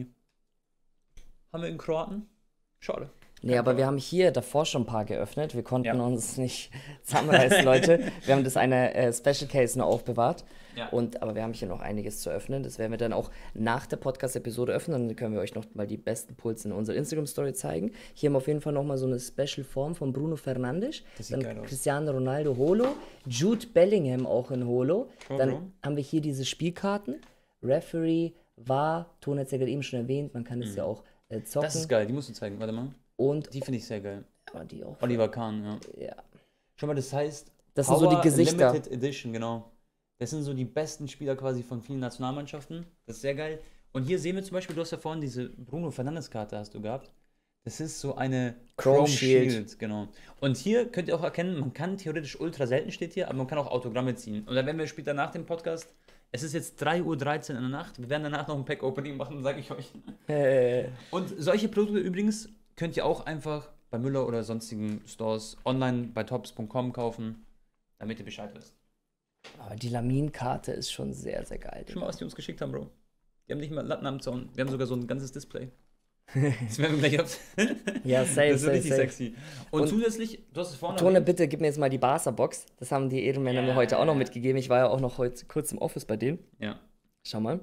Haben wir in Kroaten? Schade. Nee, aber wir haben hier davor schon ein paar geöffnet. Wir konnten Ja. uns nicht zusammenreißen, Leute. Wir haben das eine äh, Special Case nur aufbewahrt. Ja. Und, aber wir haben hier noch einiges zu öffnen. Das werden wir dann auch nach der Podcast-Episode öffnen. Dann können wir euch noch mal die besten Pulse in unserer Instagram-Story zeigen. Hier haben wir auf jeden Fall noch mal so eine Special-Form von Bruno Fernandes. Das sieht Dann geil aus. Cristiano Ronaldo Holo. Jude Bellingham auch in Holo. Oh, Dann Bro. haben wir hier diese Spielkarten. Referee, V A R, Ton hat es ja gerade eben schon erwähnt. Man kann es ja auch äh, zocken. Mhm. Das ist geil, die musst du zeigen. Warte mal. Und Die finde ich sehr geil. ja, die auch. Oliver Kahn, ja. Ja. Schau mal, das heißt. Das sind so die Power Gesichter. Limited Edition, genau. Das sind so die besten Spieler quasi von vielen Nationalmannschaften. Das ist sehr geil. Und hier sehen wir zum Beispiel, du hast ja vorhin diese Bruno Fernandes-Karte hast du gehabt. Das ist so eine Chrome Shield. genau. Und hier könnt ihr auch erkennen, man kann theoretisch ultra selten steht hier, aber man kann auch Autogramme ziehen. Und dann werden wir später nach dem Podcast, es ist jetzt drei Uhr dreizehn in der Nacht, wir werden danach noch ein Pack-Opening machen, sage ich euch. Äh, Und solche Produkte übrigens könnt ihr auch einfach bei Müller oder sonstigen Stores online bei tops punkt com kaufen, damit ihr Bescheid wisst. aber die Lamin-Karte ist schon sehr, sehr geil. Schon mal, was die uns geschickt haben, Bro. Die haben nicht mal Latten am Zaun. Wir haben sogar so ein ganzes Display. Das werden wir gleich ab. Ja, safe, Das ist safe, richtig safe. sexy. Und, Und- zusätzlich, du hast es vorne Tone, erwähnt. bitte gib mir jetzt mal die Barca-Box. Das haben die Ehrenmänner mir Ja. heute auch noch mitgegeben. Ich war ja auch noch heute kurz im Office bei denen. Ja. Schau mal.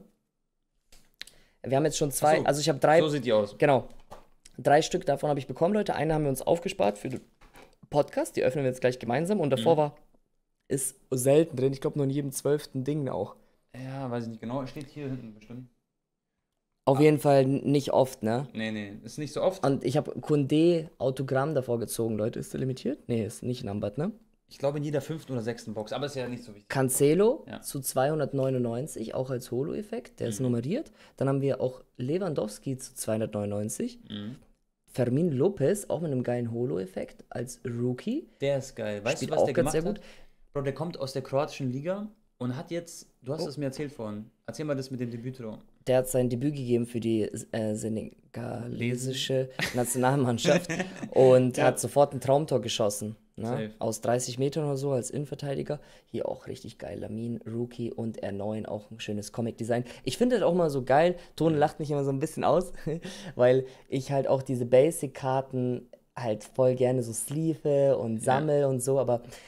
Wir haben jetzt schon zwei, Ach so. also ich habe drei, So sieht die aus. genau, drei Stück davon habe ich bekommen, Leute. Eine haben wir uns aufgespart für den Podcast, die öffnen wir jetzt gleich gemeinsam. Und davor Mhm. war, ist selten drin, ich glaube nur in jedem zwölften Ding auch. Ja, weiß ich nicht genau. Es steht hier hinten bestimmt. Auf jeden Fall nicht oft, ne? Nee, nee. Ist nicht so oft. Und ich habe Kunde Autogramm davor gezogen, Leute. Ist der limitiert? Nee, ist nicht numbered, ne? Ich glaube in jeder fünften oder sechsten Box. Aber ist ja nicht so wichtig. Cancelo Ja. zu zweihundertneunundneunzig, auch als Holo-Effekt, der ist Mhm. nummeriert. Dann haben wir auch Lewandowski zu zweihundertneunundneunzig. Mhm. Fermin Lopez, auch mit einem geilen Holo-Effekt, als Rookie. Der ist geil. Weißt Spielt du, was auch der ganz gemacht sehr hat? gut. Bro, der kommt aus der kroatischen Liga und hat jetzt, du hast Oh. es mir erzählt vorhin. Erzähl mal das mit dem Debüt, Bro. Der hat sein Debüt gegeben für die äh, senegalesische Nationalmannschaft und Ja. hat sofort ein Traumtor geschossen. Ne? Safe. Aus dreißig Metern oder so als Innenverteidiger. Hier auch richtig geil. Lamin, Rookie und R neun, auch ein schönes Comic-Design. Ich finde das auch mal so geil. Ton lacht mich immer so ein bisschen aus, weil ich halt auch diese Basic-Karten halt voll gerne so sleeve und sammel und so, aber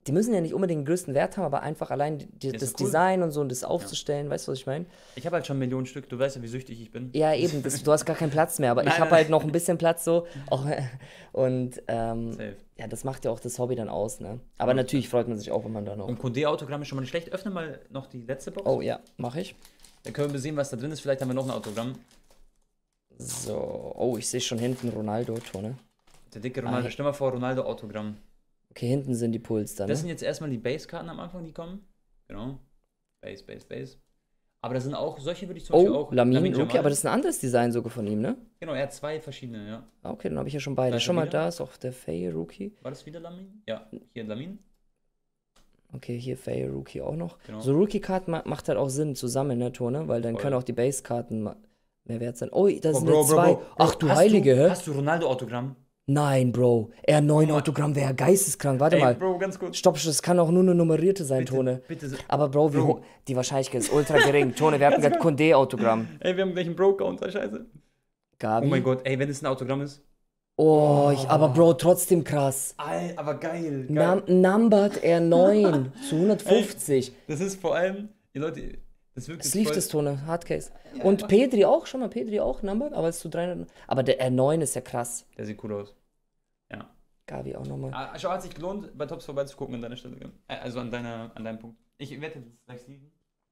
die müssen ja nicht unbedingt den größten Wert haben, aber einfach allein die, Das das ist cool. Design und so und das aufzustellen, weißt du, was ich meine? Ich habe halt schon Millionen Stück, du weißt ja, wie süchtig ich bin. Ja, eben, das, du hast gar keinen Platz mehr, aber Nein, ich habe nein. halt noch ein bisschen Platz so. Auch, und ähm, Safe. ja, das macht ja auch das Hobby dann aus, ne? Aber Ja. natürlich freut man sich auch, wenn man da noch. Und Condé-Autogramm ist schon mal nicht schlecht. Öffne mal noch die letzte Box. Oh ja, mache ich. Dann können wir sehen, was da drin ist. Vielleicht haben wir noch ein Autogramm. So, oh, ich sehe schon hinten Ronaldo-Tone. Der dicke Ronaldo. Ah. Stell mal vor, Ronaldo-Autogramm. Okay, hinten sind die Puls dann. Das Ne? sind jetzt erstmal die Base-Karten am Anfang, die kommen. Genau. Base, Base, Base. Aber da sind auch, solche würde ich zum Beispiel Oh, auch. Lamin, Lamine okay, Yamal. aber das ist ein anderes Design sogar von ihm, ne? Genau, er hat zwei verschiedene, ja. Ah, okay, dann habe ich ja schon beide. Da ist Schon er mal wieder. da ist auch der Faye Rookie. War das wieder Lamin? Ja, hier Lamin. Okay, hier Faye Rookie auch noch. Genau. So Rookie-Karten ma macht halt auch Sinn zusammen, ne, Tone? Weil dann Voll. können auch die Base-Karten ma- mehr wert sein. Oh, da Oh, sind Bro, jetzt Bro, zwei. Bro, Bro. Ach du hast Heilige, du, hä? Hast du Ronaldo-Autogramm? Nein, Bro. R neun Oh Mann. Autogramm wäre geisteskrank. Warte Ey, mal. Bro, ganz kurz. Stopp, das kann auch nur eine nummerierte sein, Bitte, Tone. bitte. so- Aber Bro, wie Bro. hoch? Die Wahrscheinlichkeit ist ultra gering. Tone, wir hatten gerade Condé-Autogramm. Ey, wir haben gleich einen Bro-Counter, scheiße. Gabi. Oh mein Gott, ey, wenn es ein Autogramm ist. Oh, ich, aber Bro, trotzdem krass. All, aber geil. geil. Num numbered R neun zu hundertfünfzig. Das ist vor allem, die Leute, das wirkt Es jetzt lief voll- das Tone, Hardcase. Ja, Und mach- Pedri auch, schon mal Pedri auch, numbered, aber es ist zu dreihundert. Aber der R neun ist ja krass. Der sieht cool aus. Ja. Gabi auch nochmal. Ah, schau, hat sich gelohnt, bei Tops vorbeizugucken an deiner Stelle. Äh, Also an, deiner, an deinem Punkt. Ich werde jetzt gleich liegen.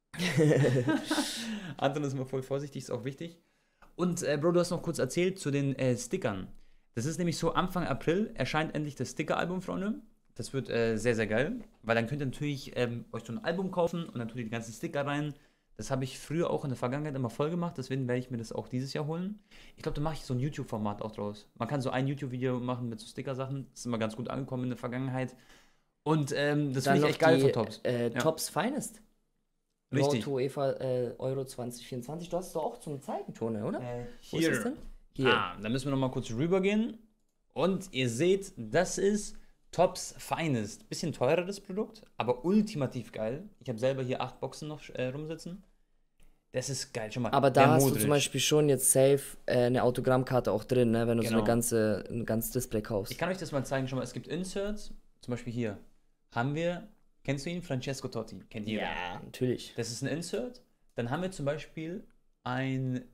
Anton ist immer voll vorsichtig, ist auch wichtig. Und äh, Bro, du hast noch kurz erzählt zu den äh, Stickern. Das ist nämlich so, Anfang April erscheint endlich das Sticker-Album, Freunde. Das wird äh, sehr, sehr geil, weil dann könnt ihr natürlich ähm, euch so ein Album kaufen und dann tut ihr die ganzen Sticker rein. Das habe ich früher auch in der Vergangenheit immer voll gemacht, deswegen werde ich mir das auch dieses Jahr holen. Ich glaube, da mache ich so ein YouTube-Format auch draus. Man kann so ein YouTube-Video machen mit so Sticker-Sachen. Das ist immer ganz gut angekommen in der Vergangenheit. Und ähm, das Dann finde noch ich echt geil die von Tops. Äh, Ja. Tops Finest. Richtig. Road to UEFA äh, Euro zwanzig vierundzwanzig. Du hast es doch auch zum Zeigen, Tone, oder? Äh, Wo ist es denn? Hier. Ah, dann müssen wir noch mal kurz rübergehen. Und ihr seht, das ist Tops Finest. Bisschen teureres Produkt, aber ultimativ geil. Ich habe selber hier acht Boxen noch äh, rumsitzen. Das ist geil, schon mal. Aber da Der hast Modric. du zum Beispiel schon jetzt safe äh, eine Autogrammkarte auch drin, ne? Wenn du so Genau. eine ganze, ein ganzes Display kaufst. Ich kann euch das mal zeigen, schon mal. Es gibt Inserts, zum Beispiel hier. Haben wir, kennst du ihn? Francesco Totti. Kennt jeder. Ja, natürlich. Das ist ein Insert. Dann haben wir zum Beispiel ein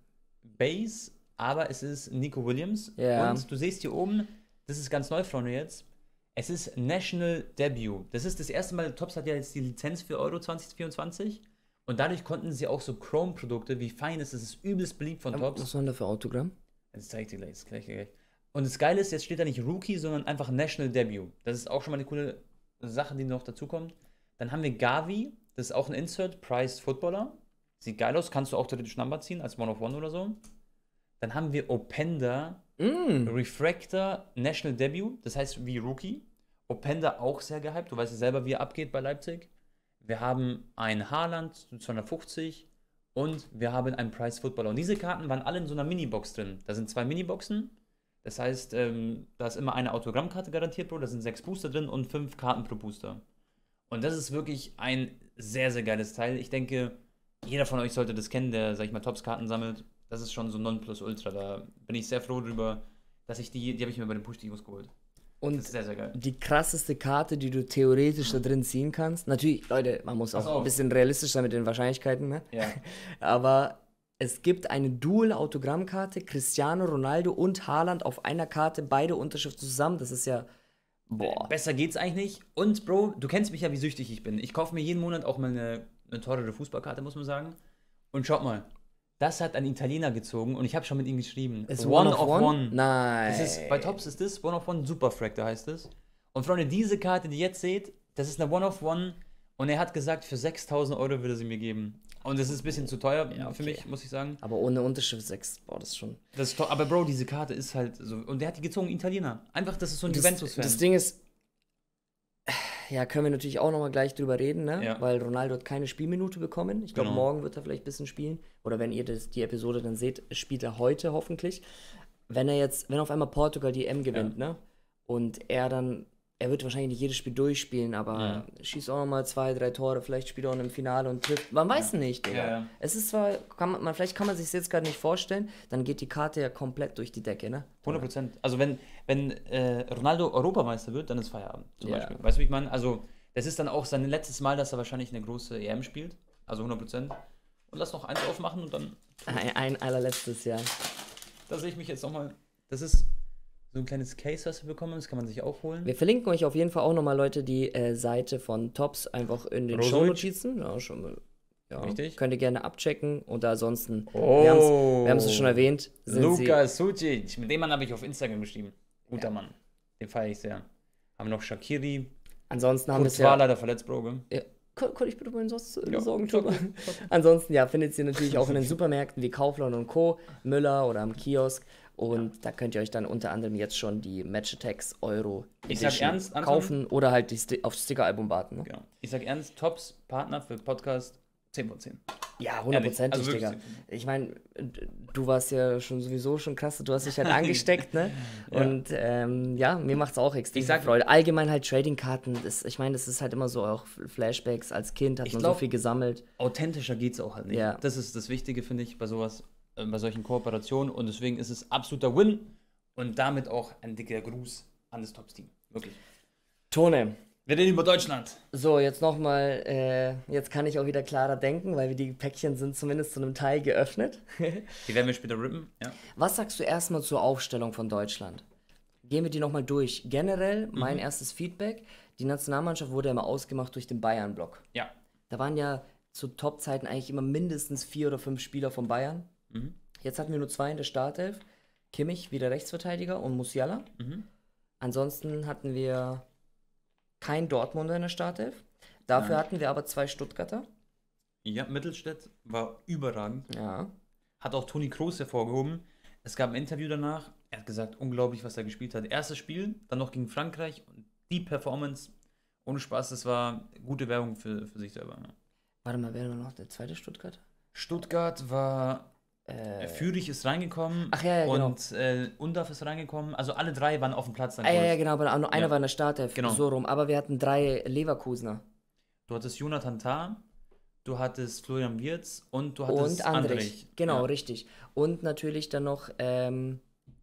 Base, aber es ist Nico Williams. Ja. Und du siehst hier oben, das ist ganz neu, Freunde, jetzt. Es ist National Debut. Das ist das erste Mal, Tops hat ja jetzt die Lizenz für Euro zwanzig vierundzwanzig. Und dadurch konnten sie auch so Chrome-Produkte wie Finest, das ist übelst beliebt von Tops. Was war denn da für Autogramm? Das zeige ich dir gleich, das gleich, gleich. Und das Geile ist, jetzt steht da nicht Rookie, sondern einfach National Debut. Das ist auch schon mal eine coole Sache, die noch dazu kommt. Dann haben wir Gavi, das ist auch ein Insert, Priced Footballer. Sieht geil aus, kannst du auch theoretisch Number ziehen, als One of One oder so. Dann haben wir Openda, Mm. Refractor, National Debut, das heißt wie Rookie. Openda auch sehr gehypt, du weißt ja selber, wie er abgeht bei Leipzig. Wir haben einen Haaland, zweihundertfünfzig und wir haben einen Price Footballer. Und diese Karten waren alle in so einer Minibox drin. Da sind zwei Miniboxen. Das heißt, ähm, da ist immer eine Autogrammkarte garantiert, Bro. Da sind sechs Booster drin und fünf Karten pro Booster. Und das ist wirklich ein sehr, sehr geiles Teil. Ich denke, jeder von euch sollte das kennen, der, sag ich mal, Tops-Karten sammelt. Das ist schon so Nonplusultra. Da bin ich sehr froh drüber, dass ich die, die habe ich mir bei den Push-Tigos geholt. Und Das ist sehr, sehr geil. die krasseste Karte, die du theoretisch da drin ziehen kannst. Natürlich, Leute, man muss Pass auch auf. ein bisschen realistisch sein mit den Wahrscheinlichkeiten, ne? Ja. Aber es gibt eine Dual-Autogrammkarte, Cristiano Ronaldo und Haaland auf einer Karte, beide Unterschriften zusammen. Das ist ja, boah. Besser geht's eigentlich nicht. Und Bro, du kennst mich ja, wie süchtig ich bin. Ich kaufe mir jeden Monat auch mal eine, eine teurere Fußballkarte, muss man sagen. Und schaut mal, das hat ein Italiener gezogen und ich habe schon mit ihm geschrieben. Ist One of One? Nein. Das ist, bei Tops ist das One of One Superfractor heißt es. Und Freunde, diese Karte, die ihr jetzt seht, das ist eine One of One und er hat gesagt, für sechstausend Euro würde er sie mir geben. Und das ist ein bisschen zu teuer Ja, für okay. mich, muss ich sagen. Aber ohne Unterschrift sechs, boah, das ist schon. Das ist to- aber Bro, diese Karte ist halt so. Und der hat die gezogen, Italiener. Einfach, das ist so ein Das, Juventus-Fan. das Ding ist, ja, können wir natürlich auch nochmal gleich drüber reden, ne? Ja. Weil Ronaldo hat keine Spielminute bekommen. Ich glaube, Genau. morgen wird er vielleicht ein bisschen spielen. Oder wenn ihr das, die Episode dann seht, spielt er heute hoffentlich. Wenn er jetzt, wenn auf einmal Portugal die E M gewinnt, ne? Und er dann, er wird wahrscheinlich nicht jedes Spiel durchspielen, aber Ja. schießt auch nochmal zwei, drei Tore, vielleicht spielt er auch im Finale und trifft. Man weiß nicht, Digga. Ja, ja. Es ist zwar, kann man, man, vielleicht kann man sich jetzt gerade nicht vorstellen, dann geht die Karte ja komplett durch die Decke, ne? hundert Prozent. Also wenn, wenn äh, Ronaldo Europameister wird, dann ist Feierabend zum Ja. Beispiel. Weißt du, wie ich meine? Also Das ist dann auch sein letztes Mal, dass er wahrscheinlich eine große E M spielt. Also hundert Prozent. Und lass noch eins aufmachen und dann. Ein, ein allerletztes Jahr. Da sehe ich mich jetzt nochmal. Das ist so ein kleines Case, was wir bekommen. Das kann man sich auch holen. Wir verlinken euch auf jeden Fall auch nochmal, Leute, die äh, Seite von Tops einfach in den Brozovic. Shownotizen. Ja, schon mal. Ja, Richtig. könnt ihr gerne abchecken. Und ansonsten, Oh. wir haben es schon erwähnt, sind Luka Sucic. Mit dem Mann habe ich auf Instagram geschrieben. Guter ja. Mann. Den feiere ich sehr. Haben noch Shaqiri. sie. Ansonsten haben wir es Courtois ja. leider verletzt, Bro. Gell? Ja. Kann, kann ich bitte meinen Satz äh, Ja, sagen, sag Thomas? mal, sag mal. Ansonsten, ja, findet ihr natürlich auch in den Supermärkten wie Kaufland und Co., Müller oder am Kiosk. Und ja. da könnt ihr euch dann unter anderem jetzt schon die Match Attacks Euro Ich sag Edition ernst, Anton, kaufen oder halt die Sti- aufs Sticker-Album warten. Ne? Genau. Ich sag ernst, Tops Partner für Podcast zehn von zehn. Ja, hundertprozentig, Also Digga. wirklich. Ich meine, du warst ja schon sowieso schon krass, du hast dich halt angesteckt, ne? Ja. Und ähm, ja, mir macht's auch extrem Ich sag- Freude. Allgemein halt Trading-Karten, das, ich meine, das ist halt immer so auch Flashbacks. Als Kind hat Ich man glaub- so viel gesammelt. Authentischer geht's auch halt nicht. Ja. Das ist das Wichtige, finde ich, bei sowas, äh, bei solchen Kooperationen. Und deswegen ist es absoluter Win und damit auch ein dicker Gruß an das Tops-Team. Wirklich. Tone, Wir reden über Deutschland. so, jetzt nochmal, äh, jetzt kann ich auch wieder klarer denken, weil wir die Päckchen sind zumindest zu einem Teil geöffnet. Die werden wir später rippen. Ja. Was sagst du erstmal zur Aufstellung von Deutschland? Gehen wir die nochmal durch. Generell, mein Mhm. erstes Feedback, die Nationalmannschaft wurde ja immer ausgemacht durch den Bayern-Block. Ja. Da waren ja zu Top-Zeiten eigentlich immer mindestens vier oder fünf Spieler von Bayern. Mhm. Jetzt hatten wir nur zwei in der Startelf. Kimmich, wieder Rechtsverteidiger, und Musiala. Mhm. Ansonsten hatten wir kein Dortmunder in der Startelf. Dafür Nein. hatten wir aber zwei Stuttgarter. Ja, Mittelstädt war überragend. Ja. Hat auch Toni Kroos hervorgehoben. Es gab ein Interview danach. Er hat gesagt, unglaublich, was er gespielt hat. Erstes Spiel, dann noch gegen Frankreich. Und die Performance, ohne Spaß, das war gute Werbung für, für sich selber. Ne? Warte mal, wer war noch der zweite Stuttgart? Stuttgart war, Äh, äh, Fürich ist reingekommen. Ach ja, ja, genau. Und äh, Undaf ist reingekommen. Also alle drei waren auf dem Platz. Dann Ah, ja, ja, kurz. genau, aber nur einer Ja. war in der Startelf. Genau. So rum. Aber wir hatten drei Leverkusener. Du hattest Jonathan Tah, du hattest Florian Wirtz und du hattest Und Andrich. Genau, Ja. richtig. Und natürlich dann noch ähm,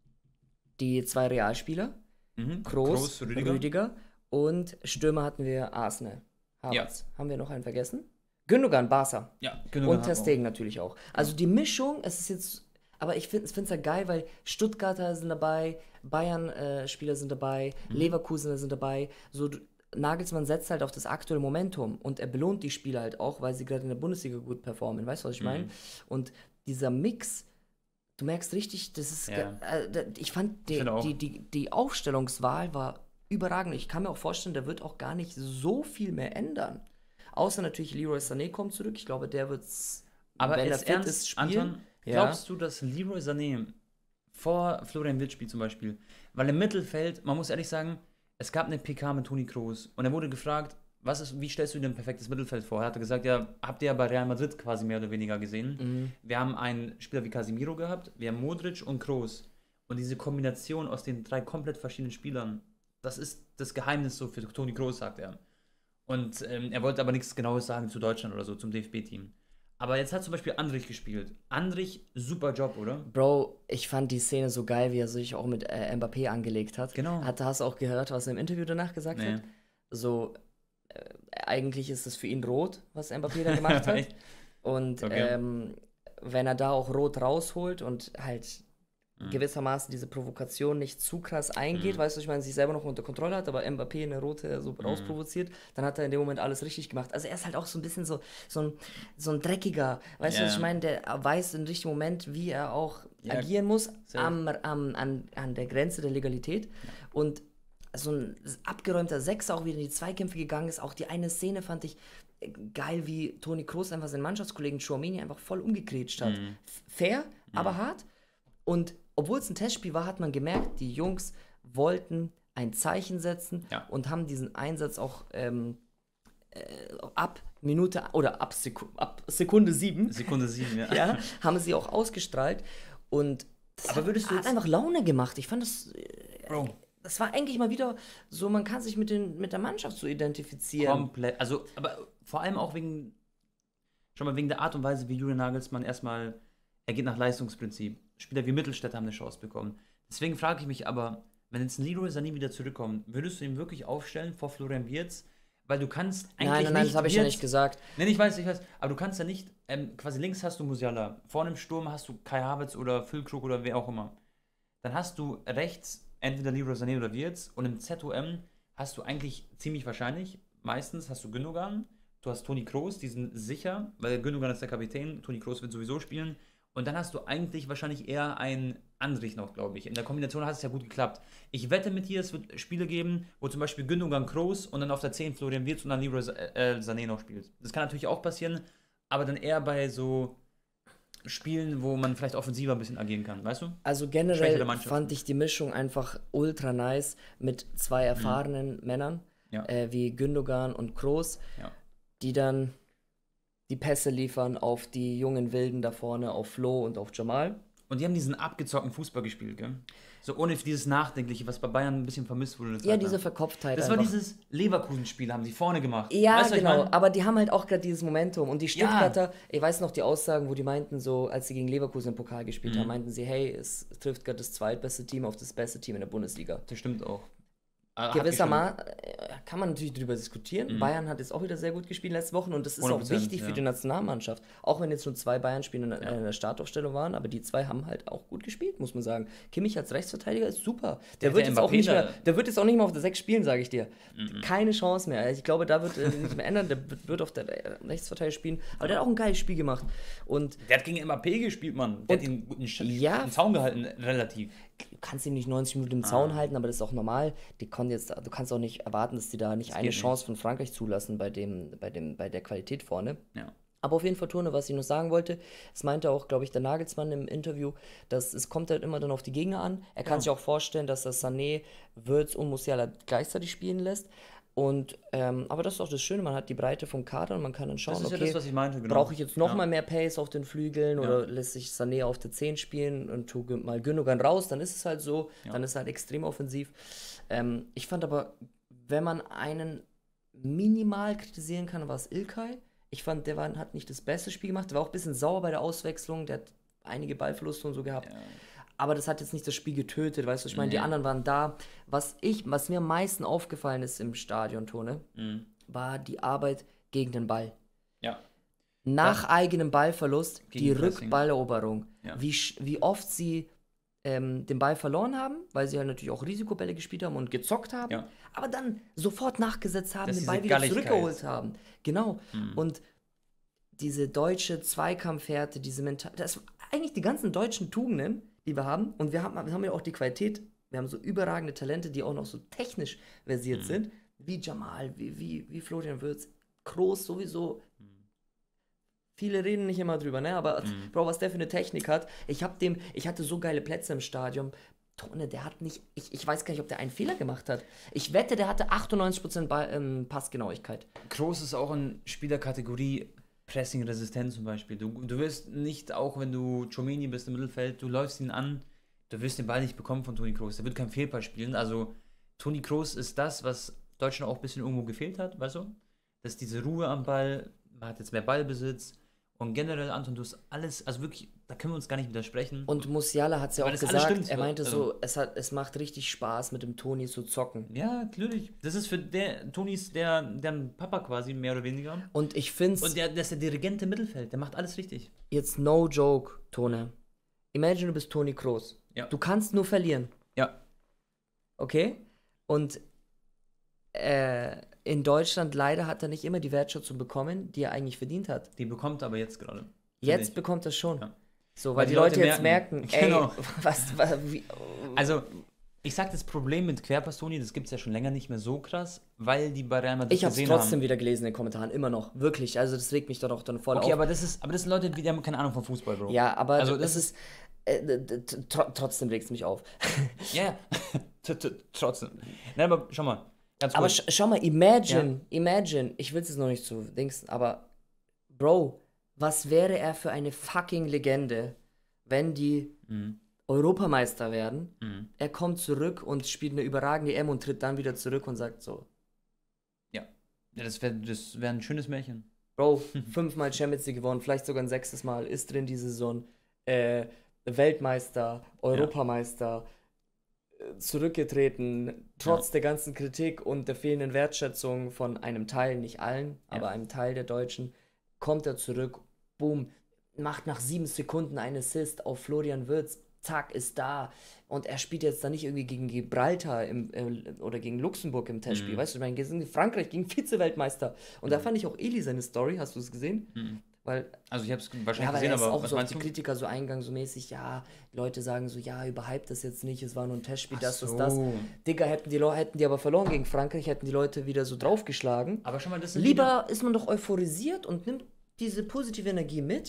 die zwei Realspieler. Mhm. Kroos, Rüdiger. Rüdiger. Und Stürmer hatten wir Arsenal. Havertz. Haben wir noch einen vergessen? Gündogan, Barca. Ja, genug. Und Ter Stegen natürlich auch. Also die Mischung, es ist jetzt, aber ich finde es ja geil, weil Stuttgarter sind dabei, Bayern-Spieler sind dabei, Mhm. Leverkusener sind dabei. So, du- Nagelsmann setzt halt auf das aktuelle Momentum und er belohnt die Spieler halt auch, weil sie gerade in der Bundesliga gut performen. Weißt du, was ich meine? Mhm. Und dieser Mix, du merkst richtig, das ist, Ja. ge- äh, da- ich fand, die, Ich finde auch. die, die, die Aufstellungswahl war überragend. Ich kann mir auch vorstellen, der wird auch gar nicht so viel mehr ändern. Außer natürlich Leroy Sané kommt zurück. Ich glaube, der wird, Aber wenn er jetzt fit ernst, ist, spielen. Anton, Ja. glaubst du, dass Leroy Sané vor Florian Wirtz spielt zum Beispiel? Weil im Mittelfeld, man muss ehrlich sagen, es gab eine P K mit Toni Kroos und er wurde gefragt, was ist, wie stellst du dir ein perfektes Mittelfeld vor? Er hatte gesagt, ja, habt ihr ja bei Real Madrid quasi mehr oder weniger gesehen. Mhm. Wir haben einen Spieler wie Casemiro gehabt, wir haben Modric und Kroos. Und diese Kombination aus den drei komplett verschiedenen Spielern, das ist das Geheimnis so für Toni Kroos, sagt er. Und ähm, er wollte aber nichts Genaues sagen zu Deutschland oder so, zum D F B-Team. Aber jetzt hat zum Beispiel Andrich gespielt. Andrich, super Job, oder? Bro, ich fand die Szene so geil, wie er sich auch mit äh, Mbappé angelegt hat. Genau. Hat, hast du auch gehört, was er im Interview danach gesagt Nee. hat? So, äh, eigentlich ist es für ihn rot, was Mbappé da gemacht hat. Echt? Und Okay. ähm, wenn er da auch rot rausholt und halt Mhm. gewissermaßen diese Provokation nicht zu krass eingeht, Mhm. weißt du, ich meine, sich selber noch unter Kontrolle hat, aber Mbappé eine rote so Mhm. rausprovoziert, dann hat er in dem Moment alles richtig gemacht. Also er ist halt auch so ein bisschen so, so, ein, so ein dreckiger, weißt du, Ja. was ich meine, der weiß im richtigen Moment, wie er auch Ja, agieren muss, safe. am, am, an, an der Grenze der Legalität. Und so ein abgeräumter Sechser auch wieder in die Zweikämpfe gegangen ist. Auch die eine Szene fand ich äh, geil, wie Toni Kroos einfach seinen Mannschaftskollegen Tchouaméni einfach voll umgegrätscht hat. Mhm. F- Fair, aber hart. Und obwohl es ein Testspiel war, hat man gemerkt, die Jungs wollten ein Zeichen setzen Ja. und haben diesen Einsatz auch ähm, äh, ab Minute oder ab, Seku ab Sekunde sieben Sekunde sieben, ja. ja, haben sie auch ausgestrahlt. Und das Aber hat, würdest du hat jetzt- einfach Laune gemacht. Ich fand das, Bro, das war eigentlich mal wieder so, man kann sich mit, den, mit der Mannschaft so identifizieren. komplett. Also, aber vor allem auch wegen, schon mal wegen der Art und Weise, wie Julian Nagelsmann erstmal, er geht nach Leistungsprinzip. Spieler wie Mittelstädter haben eine Chance bekommen. Deswegen frage ich mich aber, wenn jetzt ein Leroy Sané wieder zurückkommt, würdest du ihn wirklich aufstellen vor Florian Wirtz? weil du kannst eigentlich Nein, nein, nein, nicht das habe ich ja Wirtz- nicht gesagt. Nein, ich weiß, ich weiß. Aber du kannst ja nicht, ähm, quasi links hast du Musiala, vorne im Sturm hast du Kai Havertz oder Füllkrug oder wer auch immer. Dann hast du rechts entweder Leroy Sané oder Wirtz und im Z O M hast du eigentlich ziemlich wahrscheinlich, meistens hast du Gündogan, du hast Toni Kroos, die sind sicher, weil Gündogan ist der Kapitän, Toni Kroos wird sowieso spielen. Und dann hast du eigentlich wahrscheinlich eher einen Andrich noch, glaube ich. In der Kombination hat es ja gut geklappt. Ich wette mit dir, es wird Spiele geben, wo zum Beispiel Gündogan Kroos und dann auf der zehn Florian Wirtz und dann Leroy Sa- äh, Sané noch spielt. Das kann natürlich auch passieren, aber dann eher bei so Spielen, wo man vielleicht offensiver ein bisschen agieren kann, weißt du? Also Schwächere generell Mannschaften. fand ich die Mischung einfach ultra nice mit zwei erfahrenen Männern, Mhm. Ja. äh, wie Gündogan und Kroos, Ja. die dann die Pässe liefern auf die jungen Wilden da vorne, auf Flo und auf Jamal. Und die haben diesen abgezockten Fußball gespielt, gell? So ohne dieses Nachdenkliche, was bei Bayern ein bisschen vermisst wurde. eine Ja, Zeit diese lang. Verkopftheit Das war einfach. dieses Leverkusen-Spiel, haben die vorne gemacht. Ja, Weißt du, was ich genau, mein? aber die haben halt auch gerade dieses Momentum. Und die Ja. Stuttgarter, ich weiß noch die Aussagen, wo die meinten, so, als sie gegen Leverkusen im Pokal gespielt Mhm. haben, meinten sie, hey, es trifft gerade das zweitbeste Team auf das beste Team in der Bundesliga. Das stimmt auch. Ah, hat Gewissermaßen kann man natürlich darüber diskutieren. Mhm. Bayern hat jetzt auch wieder sehr gut gespielt letzte Woche und das ist hundert auch Prozent, wichtig ja. für die Nationalmannschaft. Auch wenn jetzt nur zwei Bayern-Spieler in, Ja. in der Startaufstellung waren, aber die zwei haben halt auch gut gespielt, muss man sagen. Kimmich als Rechtsverteidiger ist super. Der, Der wird hat jetzt ja auch nicht Mbappé mehr, da- der wird jetzt auch nicht mehr auf der sechs spielen, sage ich dir. Mhm. Keine Chance mehr. Ich glaube, da wird er nicht mehr ändern. Der wird- wird auf der Re- Rechtsverteidiger spielen. Aber der hat auch ein geiles Spiel gemacht. Und Der hat gegen M A P gespielt, Mann. Der Und- hat ihn guten Sch Ja. einen Zaun gehalten, relativ. du kannst ihm nicht neunzig Minuten im Ah. Zaun halten, aber das ist auch normal. Die können jetzt, du kannst auch nicht erwarten, dass die da nicht eine geht Chance von Frankreich zulassen bei dem, bei dem, bei der Qualität vorne. Ja. Aber auf jeden Fall, Tone, was ich noch sagen wollte, es meinte auch, glaube ich, der Nagelsmann im Interview, dass es kommt halt immer dann auf die Gegner an. Er kann Ja. sich auch vorstellen, dass das Sané, Wirtz und Musiala gleichzeitig spielen lässt. Und, ähm, aber das ist auch das Schöne, man hat die Breite vom Kader und man kann dann schauen, Das ist ja okay, das, was ich meinte, genau. brauche ich jetzt noch Ja. mal mehr Pace auf den Flügeln Ja. oder lässt sich Sané auf der zehn spielen und tu Gün- mal Gündogan raus, dann ist es halt so, Ja. dann ist es halt extrem offensiv. Ähm, ich fand aber, wenn man einen minimal kritisieren kann, war es Ilkay. Ich fand, der war, hat nicht das beste Spiel gemacht, der war auch ein bisschen sauer bei der Auswechslung, der hat einige Ballverluste und so gehabt. Ja. Aber das hat jetzt nicht das Spiel getötet, weißt du, ich meine, die Nee. anderen waren da. Was ich, was mir am meisten aufgefallen ist im Stadion, Tone, Mhm. war die Arbeit gegen den Ball. Ja. Nach eigenem Ballverlust die Gegenpressing. Rückballeroberung. Ja. Wie, sch- wie oft sie ähm, den Ball verloren haben, weil sie halt natürlich auch Risikobälle gespielt haben und gezockt haben, Ja. aber dann sofort nachgesetzt haben, Das den ist Ball diese wieder Galligkeit. zurückgeholt haben. Genau. Mhm. Und diese deutsche Zweikampfhärte, diese Mental, das eigentlich die ganzen deutschen Tugenden, die wir haben, und wir haben, wir haben ja auch die Qualität, wir haben so überragende Talente, die auch noch so technisch versiert Mhm. sind, wie Jamal, wie, wie, wie Florian Wirtz, Kroos sowieso. Viele reden nicht immer drüber, ne? Aber Mhm. Bro, was der für eine Technik hat. Ich hab dem, ich hatte so geile Plätze im Stadion. Tone, der hat nicht, ich, ich weiß gar nicht, ob der einen Fehler gemacht hat. Ich wette, der hatte achtundneunzig Prozent Ball, ähm, Passgenauigkeit. Kroos ist auch in Spielerkategorie Pressing-resistent zum Beispiel. Du, du wirst nicht, auch wenn du Tchouaméni bist im Mittelfeld, du läufst ihn an, du wirst den Ball nicht bekommen von Toni Kroos. Der wird kein Fehlpass spielen. Also Toni Kroos ist das, was Deutschland auch ein bisschen irgendwo gefehlt hat, weißt du? Das ist diese Ruhe am Ball, man hat jetzt mehr Ballbesitz und generell, Anton, du hast alles, also wirklich, da können wir uns gar nicht widersprechen. Und Musiala hat es ja Weil auch das alles gesagt, stimmt, er meinte also- so, es, hat, es macht richtig Spaß, mit dem Toni zu zocken. Ja, natürlich. Das ist für der, Toni ist der, deren Papa quasi, mehr oder weniger. Und ich finde Und der, der ist der Dirigent im Mittelfeld, der macht alles richtig. jetzt no joke, Tone. Imagine, du bist Toni Kroos. Ja. Du kannst nur verlieren, Ja. okay? Und äh, in Deutschland leider hat er nicht immer die Wertschätzung bekommen, die er eigentlich verdient hat. Die bekommt er aber jetzt gerade. Jetzt ich. bekommt er schon. Ja. So, weil, Weil die, die Leute, Leute jetzt merken, merken. ey, Genau. was, was wie, Also, ich sag, das Problem mit Querpass, Toni, das gibt's ja schon länger nicht mehr so krass, weil die bei Real Madrid ich habe es gesehen trotzdem haben. wieder gelesen in den Kommentaren, immer noch, wirklich. Also das regt mich doch auch dann voll Okay, auf. aber das ist, aber das sind Leute, die haben keine Ahnung vom Fußball, Bro. Ja, aber Also das das ist, äh, d- d- tr trotzdem regt es mich auf. Ja, ja. T- t- Trotzdem. Nein, aber schau mal. Ganz Aber kurz. sch schau mal, imagine, imagine, ich will es jetzt noch nicht zu dingsen, aber Bro, was wäre er für eine fucking Legende, wenn die Mhm. Europameister werden? Mhm. Er kommt zurück und spielt eine überragende E M und tritt dann wieder zurück und sagt so, Ja, das wäre das wär ein schönes Märchen. Bro, fünfmal Champions League gewonnen, vielleicht sogar ein sechstes Mal, ist drin diese Saison, äh, Weltmeister, Europameister, zurückgetreten, trotz ja. der ganzen Kritik und der fehlenden Wertschätzung von einem Teil, nicht allen, ja. aber einem Teil der Deutschen, kommt er zurück, boom, macht nach sieben Sekunden einen Assist auf Florian Wirtz, zack, ist da. Und er spielt jetzt da nicht irgendwie gegen Gibraltar im, äh, oder gegen Luxemburg im Testspiel, mhm. weißt du, ich meine, gegen Frankreich, gegen Vize-Weltmeister. Und mhm. da fand ich auch Eli seine Story, hast du es gesehen? Mhm. Weil, also ich habe es wahrscheinlich ja, gesehen, aber auch was so meinst die du? Kritiker so eingang so mäßig, ja, Leute sagen so, ja, überhype das jetzt nicht, es war nur ein Testspiel, Ach das, so. das, das. Digga, hätten die, hätten die aber verloren gegen Frankreich, hätten die Leute wieder so draufgeschlagen. Aber schon mal, das sind Lieber ist man doch euphorisiert und nimmt diese positive Energie mit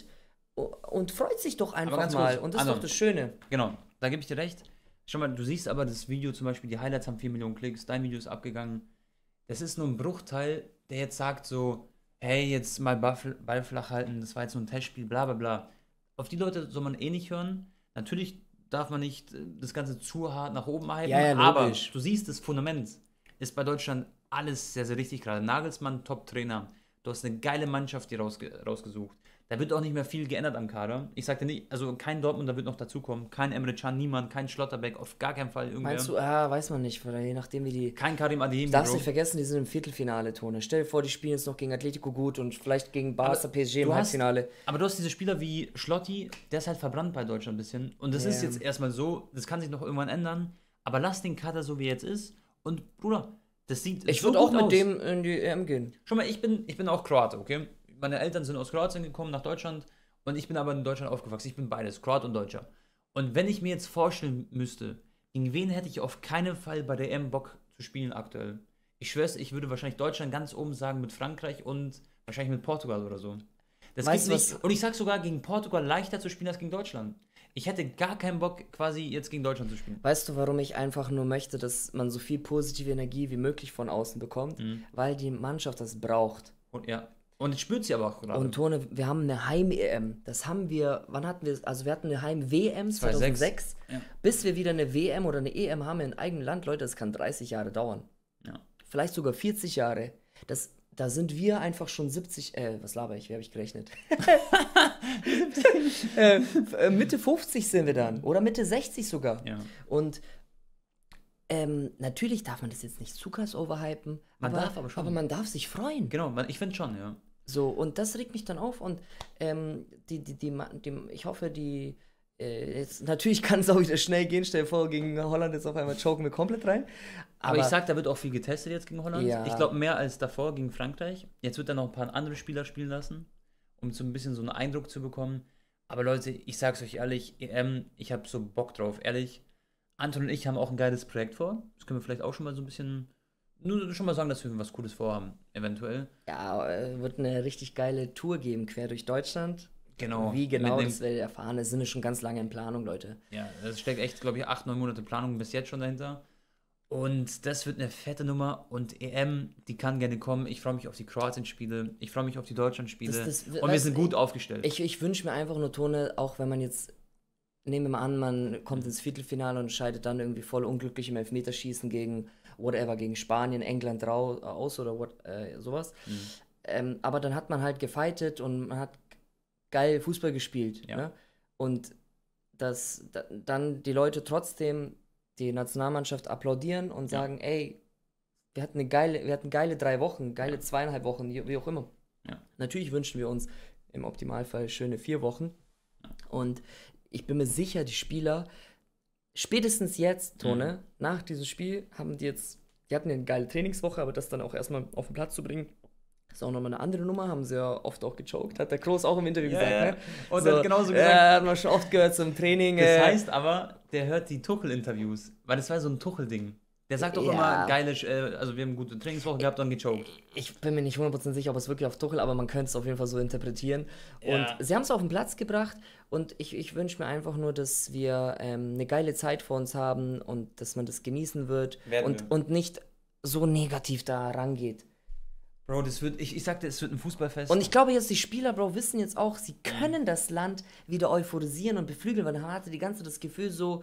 und freut sich doch einfach mal. Kurz, und das ist doch das Schöne. Genau, da gebe ich dir recht. Schau mal, du siehst aber das Video zum Beispiel, die Highlights haben vier Millionen Klicks, dein Video ist abgegangen. Das ist nur ein Bruchteil, der jetzt sagt so, hey, jetzt mal Ball flach halten, das war jetzt nur ein Testspiel, bla bla bla. Auf die Leute soll man eh nicht hören. Natürlich darf man nicht das Ganze zu hart nach oben hypen, ja, ja, aber du siehst, das Fundament ist bei Deutschland alles sehr, sehr richtig gerade. Nagelsmann, Top-Trainer. Du hast eine geile Mannschaft hier rausge rausgesucht. Da wird auch nicht mehr viel geändert am Kader. Ich sagte nicht, also kein Dortmunder wird noch dazukommen. Kein Emre Can, niemand, kein Schlotterbeck, auf gar keinen Fall irgendwer. Meinst du, ah, weiß man nicht, je nachdem wie die... Kein Karim Adeyemi. Darfst nicht vergessen, die sind im Viertelfinale, Tone. Stell dir vor, die spielen jetzt noch gegen Atletico gut und vielleicht gegen Barca, P S G im Halbfinale. Aber du hast diese Spieler wie Schlotti, der ist halt verbrannt bei Deutschland ein bisschen. Und das yeah. ist jetzt erstmal so, das kann sich noch irgendwann ändern. Aber lass den Kader so, wie er jetzt ist. Und Bruder, das sieht Ich so würde auch mit aus. dem in die E M gehen. Schau mal, ich bin, ich bin auch Kroate, okay? Meine Eltern sind aus Kroatien gekommen, nach Deutschland. Und ich bin aber in Deutschland aufgewachsen. Ich bin beides, Kroat und Deutscher. Und wenn ich mir jetzt vorstellen müsste, gegen wen hätte ich auf keinen Fall bei der E M Bock zu spielen aktuell? Ich schwör's, ich würde wahrscheinlich Deutschland ganz oben sagen mit Frankreich und wahrscheinlich mit Portugal oder so. Das weißt nicht. Und ich sag sogar, gegen Portugal leichter zu spielen als gegen Deutschland. Ich hätte gar keinen Bock, quasi jetzt gegen Deutschland zu spielen. Weißt du, warum ich einfach nur möchte, dass man so viel positive Energie wie möglich von außen bekommt? Mhm. Weil die Mannschaft das braucht. Und ja. Und jetzt spürt sie aber auch gerade. Und Tone, wir haben eine Heim-E M. Das haben wir, wann hatten wir, also wir hatten eine Heim-W M zweitausendsechs. Ja. Bis wir wieder eine W M oder eine E M haben in eigenem Land, Leute, das kann dreißig Jahre dauern. Ja. Vielleicht sogar vierzig Jahre. Das, da sind wir einfach schon siebzig, äh, was laber ich, wie habe ich gerechnet? äh, Mitte fünfzig sind wir dann. Oder Mitte sechzig sogar. Ja. Und Ähm, natürlich darf man das jetzt nicht zu krass overhypen, man aber, darf aber schon. aber man darf sich freuen. Genau, ich finde schon, ja. So, und das regt mich dann auf und ähm, die, die, die, die, ich hoffe, die, äh, jetzt, natürlich kann es auch wieder schnell gehen, stell dir vor, gegen Holland jetzt auf einmal choken wir komplett rein. Aber, aber ich sag, da wird auch viel getestet jetzt gegen Holland. Ja. Ich glaube mehr als davor gegen Frankreich. Jetzt wird er noch ein paar andere Spieler spielen lassen, um so ein bisschen so einen Eindruck zu bekommen. Aber Leute, ich sag's euch ehrlich, E M, ich habe so Bock drauf, ehrlich. Anton und ich haben auch ein geiles Projekt vor. Das können wir vielleicht auch schon mal so ein bisschen, nur schon mal sagen, dass wir was Cooles vorhaben, eventuell. Ja, äh, wird eine richtig geile Tour geben, quer durch Deutschland. Genau. Wie genau, das werdet ihr erfahren. Das sind schon ganz lange in Planung, Leute. Ja, es steckt echt, glaube ich, acht, neun Monate Planung bis jetzt schon dahinter. Und das wird eine fette Nummer. Und E M, die kann gerne kommen. Ich freue mich auf die Kroatien-Spiele. Ich freue mich auf die Deutschland-Spiele. Das, das, und wir sind gut aufgestellt. Ich, ich wünsche mir einfach nur, Tone, auch wenn man jetzt, nehmen wir mal an, man kommt ins Viertelfinale und scheidet dann irgendwie voll unglücklich im Elfmeterschießen gegen whatever, gegen Spanien, England rau, aus oder what, äh, sowas. Mhm. Ähm, aber dann hat man halt gefightet und man hat geil Fußball gespielt. Ja. Ne? Und dass da, dann die Leute trotzdem die Nationalmannschaft applaudieren und ja. sagen, ey, wir hatten eine geile, wir hatten geile drei Wochen, geile ja. zweieinhalb Wochen, wie auch immer. Ja. Natürlich wünschen wir uns im Optimalfall schöne vier Wochen. Ja. Und ich bin mir sicher, die Spieler, spätestens jetzt, Tone, mhm. nach diesem Spiel, haben die jetzt, die hatten eine geile Trainingswoche, aber das dann auch erstmal auf den Platz zu bringen, ist auch nochmal eine andere Nummer, haben sie ja oft auch gechoked, hat der Kroos auch im Interview ja, gesagt, ja. ne? Und so, hat genauso gesagt. Ja, hat man schon oft gehört zum Training. Das äh, heißt aber, der hört die Tuchel-Interviews, weil das war so ein Tuchel-Ding. Der sagt doch ja. immer, geile, äh, also wir haben eine gute Trainingswoche gehabt und gechoked. Ich bin mir nicht hundert Prozent sicher, ob es wirklich auf Tuchel, aber man könnte es auf jeden Fall so interpretieren. Ja. Und sie haben es auf den Platz gebracht und ich, ich wünsche mir einfach nur, dass wir ähm, eine geile Zeit vor uns haben und dass man das genießen wird und, und nicht so negativ da rangeht. Bro, das wird, ich, ich sagte, es wird ein Fußballfest. Und ich glaube jetzt, die Spieler, Bro, wissen jetzt auch, sie können das Land wieder euphorisieren und beflügeln, weil man hatte die ganze Zeit das Gefühl so,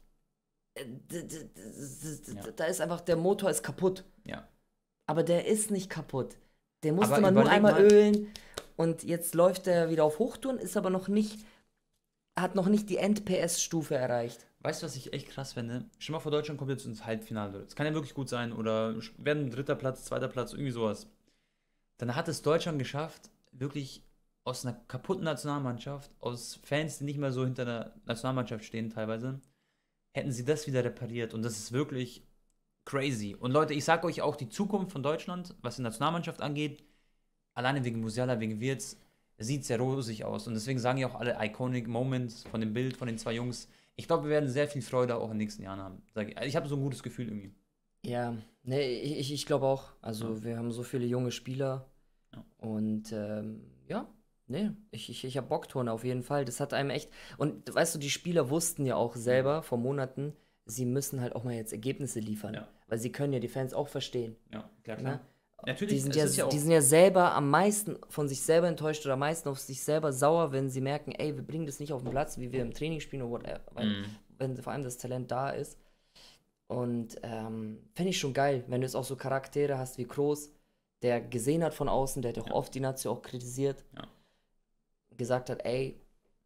ja. da ist einfach, der Motor ist kaputt. Ja. Aber der ist nicht kaputt. Der musste aber man nur einmal mal. ölen und jetzt läuft er wieder auf Hochtouren, ist aber noch nicht, hat noch nicht die End-P S-Stufe erreicht. Weißt du, was ich echt krass finde? Stell mal vor, Deutschland kommt jetzt ins Halbfinale. Das kann ja wirklich gut sein. Oder werden dritter Platz, zweiter Platz, irgendwie sowas. Dann hat es Deutschland geschafft, wirklich aus einer kaputten Nationalmannschaft, aus Fans, die nicht mehr so hinter der Nationalmannschaft stehen teilweise, hätten sie das wieder repariert. Und das ist wirklich crazy. Und Leute, ich sage euch auch, die Zukunft von Deutschland, was die Nationalmannschaft angeht, alleine wegen Musiala, wegen Wirtz, sieht sehr rosig aus. Und deswegen sagen ja auch alle Iconic Moments von dem Bild von den zwei Jungs. Ich glaube, wir werden sehr viel Freude auch in den nächsten Jahren haben. Sag ich ich habe so ein gutes Gefühl irgendwie. Ja, ne, ich, ich glaube auch. Also Ja. wir haben so viele junge Spieler Ja. und ähm, ja, ne, ich, ich, ich habe Bockturner auf jeden Fall. Das hat einem echt. Und weißt du, die Spieler wussten ja auch selber vor Monaten, sie müssen halt auch mal jetzt Ergebnisse liefern. Ja. Weil sie können ja die Fans auch verstehen. Ja, klar, Ne? klar. Natürlich, Die sind, es ja, ist ja auch. die sind ja selber am meisten von sich selber enttäuscht oder am meisten auf sich selber sauer, wenn sie merken, ey, wir bringen das nicht auf den Platz, wie wir im Training spielen oder whatever. Weil, Mhm. wenn vor allem das Talent da ist. Und ähm, finde ich schon geil, wenn du jetzt auch so Charaktere hast wie Kroos, der gesehen hat von außen, der hat auch Ja. oft die Nazi auch kritisiert, Ja. gesagt hat, ey,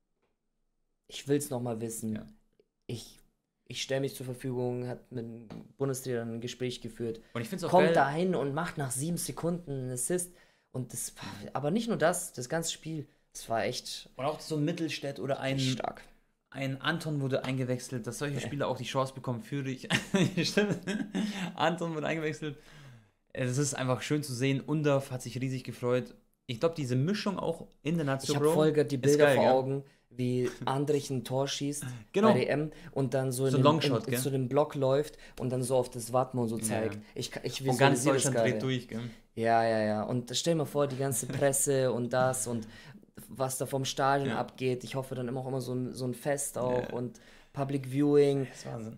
ich will es nochmal wissen. Ja. Ich, ich stelle mich zur Verfügung, hat mit dem Bundestrainer ein Gespräch geführt. Und ich finde es auch Kommt geil. dahin und macht nach sieben Sekunden einen Assist. Und das war, aber nicht nur das, das ganze Spiel, das war echt, Und auch so ein Mittelstädt oder ein, echt stark. ein Anton wurde eingewechselt, dass solche Spieler auch die Chance bekommen, für dich. Stimmt. Anton wurde eingewechselt. Es ist einfach schön zu sehen. Undorf hat sich riesig gefreut. Ich glaube, diese Mischung auch in der Nazio Ich habe Bro voll grad die ist Bilder geil, vor gell? Augen, wie Andrich ein Tor schießt Genau. bei D M und dann so, So in, ein den, Longshot, in, gell? zu dem Block läuft und dann so auf das Watmo so Ja, zeigt. ja. Ich, ka- ich Und ganz visualisiere das Deutschland gerade. dreht durch, gell? Ja, ja, ja. Und stell dir mal vor, die ganze Presse und das und was da vom Stadion Ja. abgeht. Ich hoffe dann immer auch immer so ein, so ein Fest auch Ja. und Public Viewing. Das ist Wahnsinn.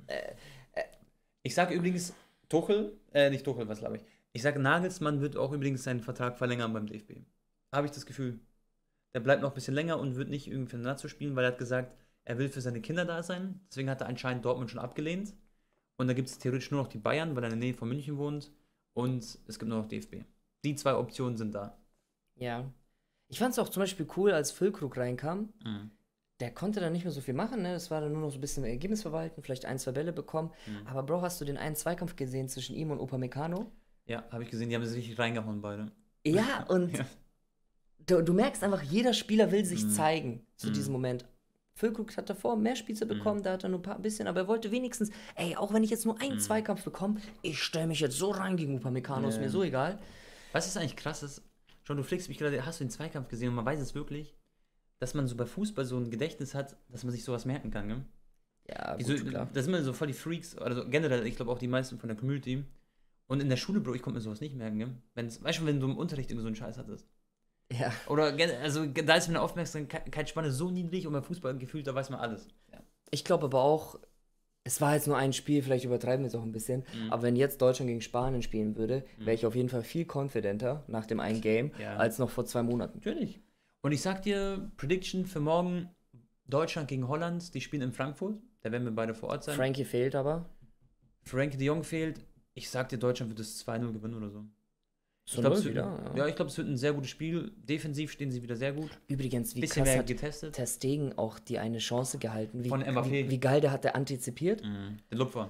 Ich sage übrigens, Tuchel, äh, nicht Tuchel, was glaube ich. Ich sage, Nagelsmann wird auch übrigens seinen Vertrag verlängern beim D F B. Habe ich das Gefühl. Der bleibt noch ein bisschen länger und wird nicht irgendwie für den Nazio spielen, weil er hat gesagt, er will für seine Kinder da sein. Deswegen hat er anscheinend Dortmund schon abgelehnt. Und da gibt es theoretisch nur noch die Bayern, weil er in der Nähe von München wohnt. Und es gibt nur noch D F B. Die zwei Optionen sind da. Ja. Ich fand es auch zum Beispiel cool, als Füllkrug reinkam. Mhm. Der konnte dann nicht mehr so viel machen, ne? Es war dann nur noch so ein bisschen Ergebnis verwalten, vielleicht ein, zwei Bälle bekommen. Mhm. Aber Bro, hast du den einen Zweikampf gesehen zwischen ihm und Upamecano? Ja, habe ich gesehen, die haben sich richtig reingehauen beide. Ja, und Ja. du, du merkst einfach, jeder Spieler will sich Mhm. zeigen zu Mhm. diesem Moment. Füllkrug hat davor mehr Spitze bekommen, da hat er nur ein paar bisschen, aber er wollte wenigstens, ey, auch wenn ich jetzt nur einen Mhm. Zweikampf bekomme, ich stelle mich jetzt so rein gegen Upamecano, ist Ja. mir so egal. Was ist eigentlich krass ist, schon du fliegst mich gerade, hast du den Zweikampf gesehen und man weiß es wirklich, dass man so bei Fußball so ein Gedächtnis hat, dass man sich sowas merken kann, gell? Ja, Die gut, so, klar. das sind immer so voll die Freaks, also generell, ich glaube auch die meisten von der Community. Und in der Schule, Bro, ich konnte mir sowas nicht merken, gell? Wenn's, weißt du, wenn du im Unterricht irgendwie so einen Scheiß hattest. Ja. Oder, gen- also da ist meine Aufmerksamkeitsspanne so niedrig und beim Fußball gefühlt, da weiß man alles. Ja. Ich glaube aber auch, es war jetzt nur ein Spiel, vielleicht übertreiben wir es auch ein bisschen, Mhm. aber wenn jetzt Deutschland gegen Spanien spielen würde, Mhm. wäre ich auf jeden Fall viel confidenter nach dem einen Game Ja. als noch vor zwei Monaten. Natürlich. Und ich sag dir, Prediction für morgen, Deutschland gegen Holland, die spielen in Frankfurt, da werden wir beide vor Ort sein. Frankie fehlt aber. Frankie de Jong fehlt. Ich sag dir, Deutschland wird es zwei null gewinnen oder so. So Ich glaub, null es wird, wieder. ja, Ja. ich glaube, es wird ein sehr gutes Spiel. Defensiv stehen sie wieder sehr gut. Übrigens, wie Bisschen krass mehr hat getestet. Ter Stegen auch die eine Chance gehalten. Wie, Von Mbappé. Wie, wie geil der hat der antizipiert. Mhm. Der Lupfer.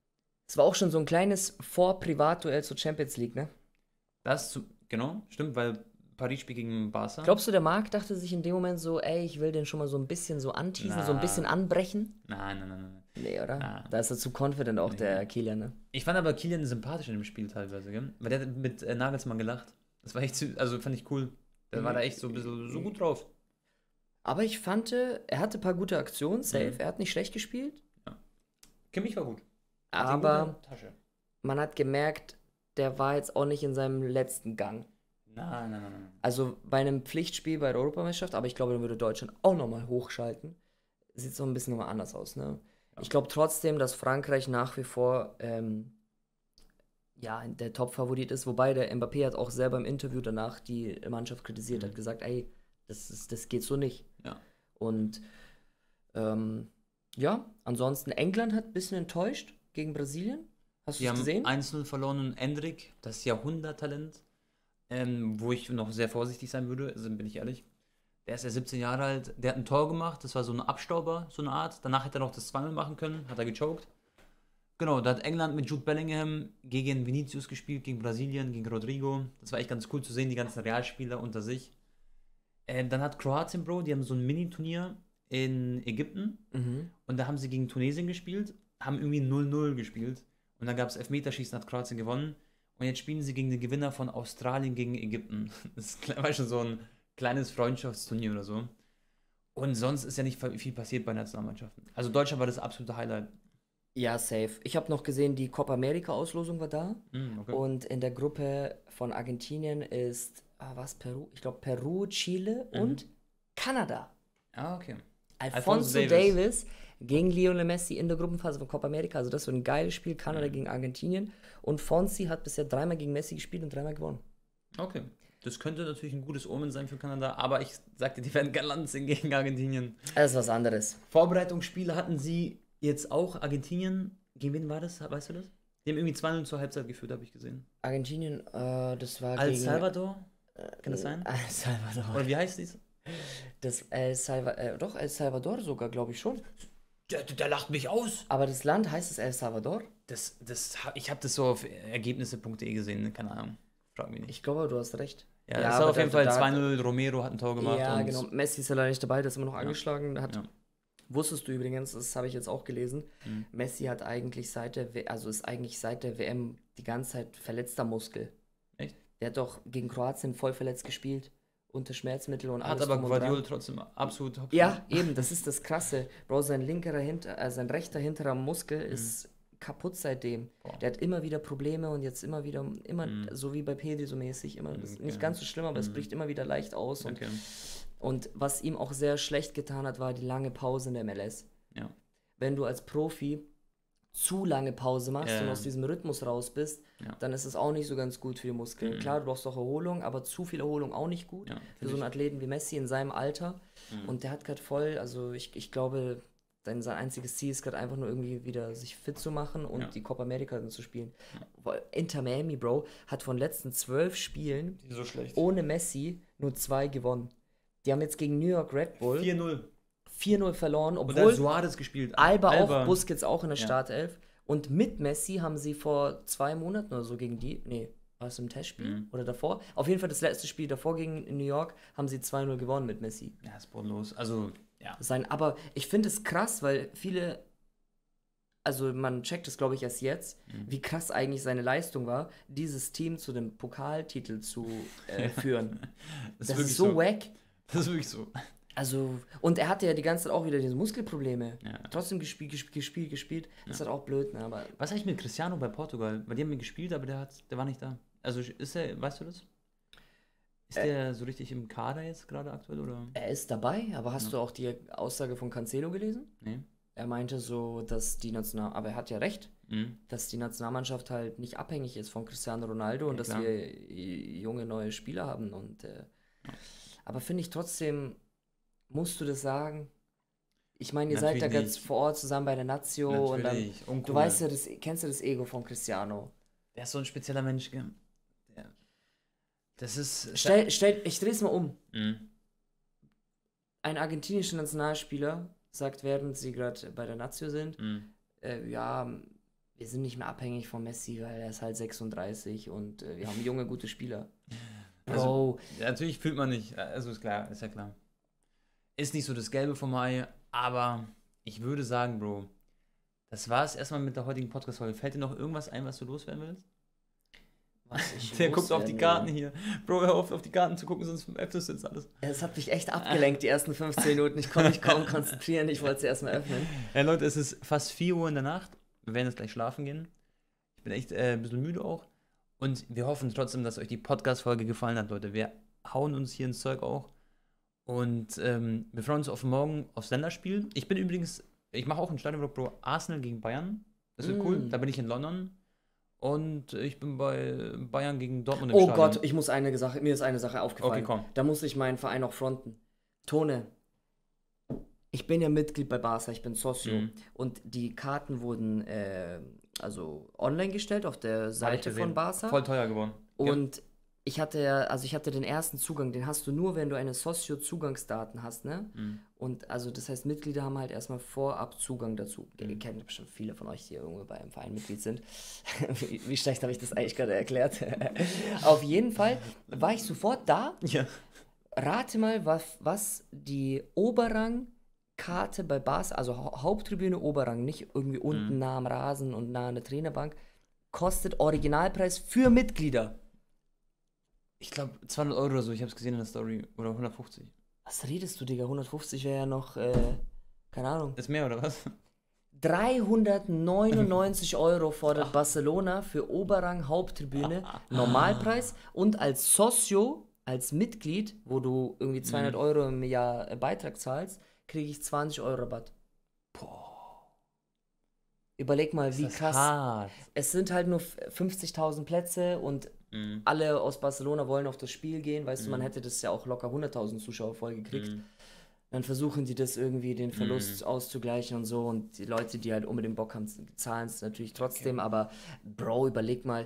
Es war auch schon so ein kleines Vor-Privat-Duell zur Champions League, ne? Das, zu- genau, stimmt, weil Paris spielt gegen Barca. Glaubst du, der Marc dachte sich in dem Moment so, ey, ich will den schon mal so ein bisschen so anteasen, so ein Na. bisschen anbrechen? Nein, nein, nein, nein. Nee, oder? Na. Da ist er zu confident auch, Nee. der Kilian, ne? Ich fand aber Kilian sympathisch in dem Spiel teilweise, gell? Weil der hat mit äh, Nagelsmann gelacht. Das war echt, zu, also fand ich cool. Der Mhm. war da echt so ein bisschen so gut drauf. Aber ich fand, äh, er hatte ein paar gute Aktionen, safe. Mhm. Er hat nicht schlecht gespielt. Kimmich war gut. Hat die Aber gute Tasche. man hat gemerkt, der war jetzt auch nicht in seinem letzten Gang. Nein, nein, nein, nein. Also bei einem Pflichtspiel bei der Europameisterschaft, aber ich glaube, dann würde Deutschland auch nochmal hochschalten. Sieht so ein bisschen nochmal anders aus, ne? Ja. Ich glaube trotzdem, dass Frankreich nach wie vor ähm, ja, der Top-Favorit ist, wobei der Mbappé hat auch selber im Interview danach die Mannschaft kritisiert, Mhm. hat gesagt, ey, das, ist, das geht so nicht. Ja. Und ähm, ja, ansonsten England hat ein bisschen enttäuscht gegen Brasilien. Hast du Die es haben gesehen? eins null verloren und Endrick, das Jahrhunderttalent, ähm, wo ich noch sehr vorsichtig sein würde, also bin ich ehrlich. Der ist ja siebzehn Jahre alt. Der hat ein Tor gemacht. Das war so ein Abstauber, so eine Art. Danach hätte er noch das zwei null machen können. Hat er gechoked. Genau, da hat England mit Jude Bellingham gegen Vinicius gespielt, gegen Brasilien, gegen Rodrigo. Das war echt ganz cool zu sehen, die ganzen Realspieler unter sich. Ähm, dann hat Kroatien, Bro, die haben so ein Mini-Turnier in Ägypten. Mhm. Und da haben sie gegen Tunesien gespielt, haben irgendwie null null gespielt. Und dann gab es Elfmeterschießen, hat Kroatien gewonnen. Und jetzt spielen sie gegen den Gewinner von Australien gegen Ägypten. Das ist war schon so ein kleines Freundschaftsturnier oder so. Und sonst ist ja nicht viel passiert bei Nationalmannschaften. Also Deutschland war das absolute Highlight. Ja, safe. Ich habe noch gesehen, die Copa America-Auslosung war da. Mm, okay. Und in der Gruppe von Argentinien ist, ah, was, Peru? Ich glaube Peru, Chile Mhm. und Kanada. Ah, okay. Alfonso, Alfonso Davis. Davis. gegen Lionel Messi in der Gruppenphase von Copa America. Also das wird ein geiles Spiel. Kanada Mhm. gegen Argentinien. Und Fonsi hat bisher dreimal gegen Messi gespielt und dreimal gewonnen. Okay. Das könnte natürlich ein gutes Omen sein für Kanada, aber ich sagte, die werden galant sind gegen Argentinien. Das ist was anderes. Vorbereitungsspiele hatten sie jetzt auch. Argentinien, gegen wen war das? Weißt du das? Die haben irgendwie zwei null zur Halbzeit geführt, habe ich gesehen. Argentinien, äh, das war El gegen... Salvador? Kann das sein? El Salvador. Oder wie heißt dies? Das El Salvador, äh, doch, El Salvador sogar, glaube ich schon. Der, der lacht mich aus. Aber das Land heißt es El Salvador? Das, das, ich habe das so auf ergebnisse punkt de gesehen, keine Ahnung. Frag mich nicht. Ich glaube, du hast recht. Ja, Ja, es aber war auf jeden da- Fall da- zwei null, Romero hat ein Tor gemacht. Ja, und genau. Messi ist ja leider nicht dabei, der ist immer noch Ja. angeschlagen. Hat, Ja. Wusstest du übrigens, das habe ich jetzt auch gelesen, Mhm. Messi hat eigentlich seit der, W- also ist eigentlich seit der W M die ganze Zeit verletzter Muskel. Echt? Der hat doch gegen Kroatien voll verletzt gespielt, unter Schmerzmittel und Hat alles aber drum und dran. Guardiola trotzdem absolut top. Ja, eben, das ist das Krasse. Bro, sein linkerer hinter, äh, sein rechter hinterer Muskel ist kaputt seitdem. Mhm. Boah. Der hat immer wieder Probleme und jetzt immer wieder, immer, Mhm. so wie bei Pedri so mäßig, immer, das ist Okay. nicht ganz so schlimm, aber es Mhm. bricht immer wieder leicht aus. Und, Okay. und was ihm auch sehr schlecht getan hat, war die lange Pause in der M L S. Ja. Wenn du als Profi zu lange Pause machst Ja, und ja. aus diesem Rhythmus raus bist, Ja. dann ist es auch nicht so ganz gut für die Muskeln. Mhm. Klar, du brauchst auch Erholung, aber zu viel Erholung auch nicht gut. Ja, Für find so einen ich. Athleten wie Messi in seinem Alter. Mhm. Und der hat gerade voll, also ich, ich glaube, sein, sein einziges Ziel ist gerade einfach nur irgendwie wieder sich fit zu machen und Ja. die Copa America dann zu spielen. Weil Inter Miami, Bro, hat von den letzten zwölf Spielen Die so schlecht. ohne Messi nur zwei gewonnen. Die haben jetzt gegen New York Red Bull vier null. vier null verloren, Und dann obwohl Suarez gespielt. Alba, Alba. auch, Busquets auch in der Ja. Startelf. Und mit Messi haben sie vor zwei Monaten oder so gegen die, nee, war es im Testspiel Mhm. oder davor? Auf jeden Fall das letzte Spiel davor gegen New York haben sie zwei null gewonnen mit Messi. Ja, ist bodenlos. Also, ja. Sein, aber ich finde es krass, weil viele, also man checkt es glaube ich erst jetzt, Mhm. wie krass eigentlich seine Leistung war, dieses Team zu dem Pokaltitel zu äh, führen. Das, ist wirklich so wack. Das ist wirklich so. Also, und er hatte ja die ganze Zeit auch wieder diese Muskelprobleme. Ja. Trotzdem gespielt, gespielt, gespielt, gespielt. Das ist halt auch blöd, ne? Aber Was eigentlich mit Cristiano bei Portugal? Weil die haben ihn gespielt, aber der, hat, der war nicht da. Also ist er, weißt du das? Ist Äh. der so richtig im Kader jetzt gerade aktuell oder? er ist dabei, aber hast Ja. du auch die Aussage von Cancelo gelesen? Nee. Er meinte so, dass die National, aber er hat ja recht, Mhm. dass die Nationalmannschaft halt nicht abhängig ist von Cristiano Ronaldo und Ja, dass klar. wir äh, junge neue Spieler haben und äh, aber finde ich trotzdem, musst du das sagen? Ich meine, ihr seid da Natürlich ganz vor Ort zusammen bei der Nazio und dann, Natürlich. Uncool. du weißt ja, das, kennst du das Ego von Cristiano? Der ist so ein spezieller Mensch, gell? Der, das ist. Stell, stell, ich drehe es mal um. Mhm. Ein argentinischer Nationalspieler sagt, während sie gerade bei der Nazio sind, Mhm. äh, ja, wir sind nicht mehr abhängig von Messi, weil er ist halt sechsunddreißig und äh, wir haben junge, gute Spieler. Also, Bro, Ja, natürlich fühlt man nicht. Also ist klar, ist ja klar. Ist nicht so das Gelbe vom Ei, aber ich würde sagen, Bro, das war es erstmal mit der heutigen Podcast-Folge. Fällt dir noch irgendwas ein, was du loswerden willst? was ich Der guckt auf die loswerden Karten will. hier. Bro, hör auf, auf die Karten zu gucken, sonst öffnest du jetzt alles. Es hat mich echt abgelenkt, die ersten fünfzehn Minuten. Ich konnte mich kaum konzentrieren, ich wollte sie erstmal öffnen. Ja, Leute, es ist fast vier Uhr in der Nacht. Wir werden jetzt gleich schlafen gehen. Ich bin echt äh, ein bisschen müde auch. Und wir hoffen trotzdem, dass euch die Podcast-Folge gefallen hat, Leute. Wir hauen uns hier ins Zeug auch. Und ähm, wir freuen uns auf morgen aufs Länderspiel. Ich bin übrigens, ich mache auch einen Stadionvlog, Bro, Arsenal gegen Bayern. Das wird Mm. cool. Da bin ich in London. Und ich bin bei Bayern gegen Dortmund im Oh Stadion. Gott, ich muss eine Sache, mir ist eine Sache aufgefallen. Okay, komm. Da muss ich meinen Verein auch fronten. Tone, ich bin ja Mitglied bei Barca, ich bin Socio. Mhm. Und die Karten wurden äh, also online gestellt auf der Hab ich Seite gesehen. von Barca. Voll teuer geworden. Ja. Und ich hatte ja, also ich hatte den ersten Zugang, den hast du nur, wenn du eine Socio-Zugangsdaten hast, ne? Mhm. Und also das heißt, Mitglieder haben halt erstmal vorab Zugang dazu. Ihr Mhm. kennt bestimmt viele von euch, die irgendwo bei einem Verein Mitglied sind. wie, wie schlecht habe ich das eigentlich gerade erklärt? Auf jeden Fall war ich sofort da. Ja. Rate mal, was, was die Oberrang-Karte bei Barca, also Hau- Haupttribüne Oberrang, nicht irgendwie unten Mhm. nah am Rasen und nah an der Trainerbank, kostet Originalpreis für Mitglieder. Ich glaube zweihundert Euro oder so, ich habe es gesehen in der Story. Oder hundertfünfzig. Was redest du, Digga? hundertfufzig wäre ja noch, äh, keine Ahnung. Ist mehr oder was? dreihundertneunundneunzig Euro fordert Barcelona für Oberrang Haupttribüne Normalpreis und als Socio, als Mitglied, wo du irgendwie zweihundert Mhm. Euro im Jahr äh, Beitrag zahlst, kriege ich zwanzig Euro Rabatt. Boah. Überleg mal, Ist wie das krass. hart. Es sind halt nur f- fünfzigtausend Plätze und Mhm. alle aus Barcelona wollen auf das Spiel gehen. Weißt du, man Mhm. hätte das ja auch locker hunderttausend Zuschauer voll gekriegt. Mhm. Dann versuchen die das irgendwie, den Verlust Mhm. auszugleichen und so. Und die Leute, die halt unbedingt Bock haben, zahlen es natürlich trotzdem. Aber Bro, überleg mal,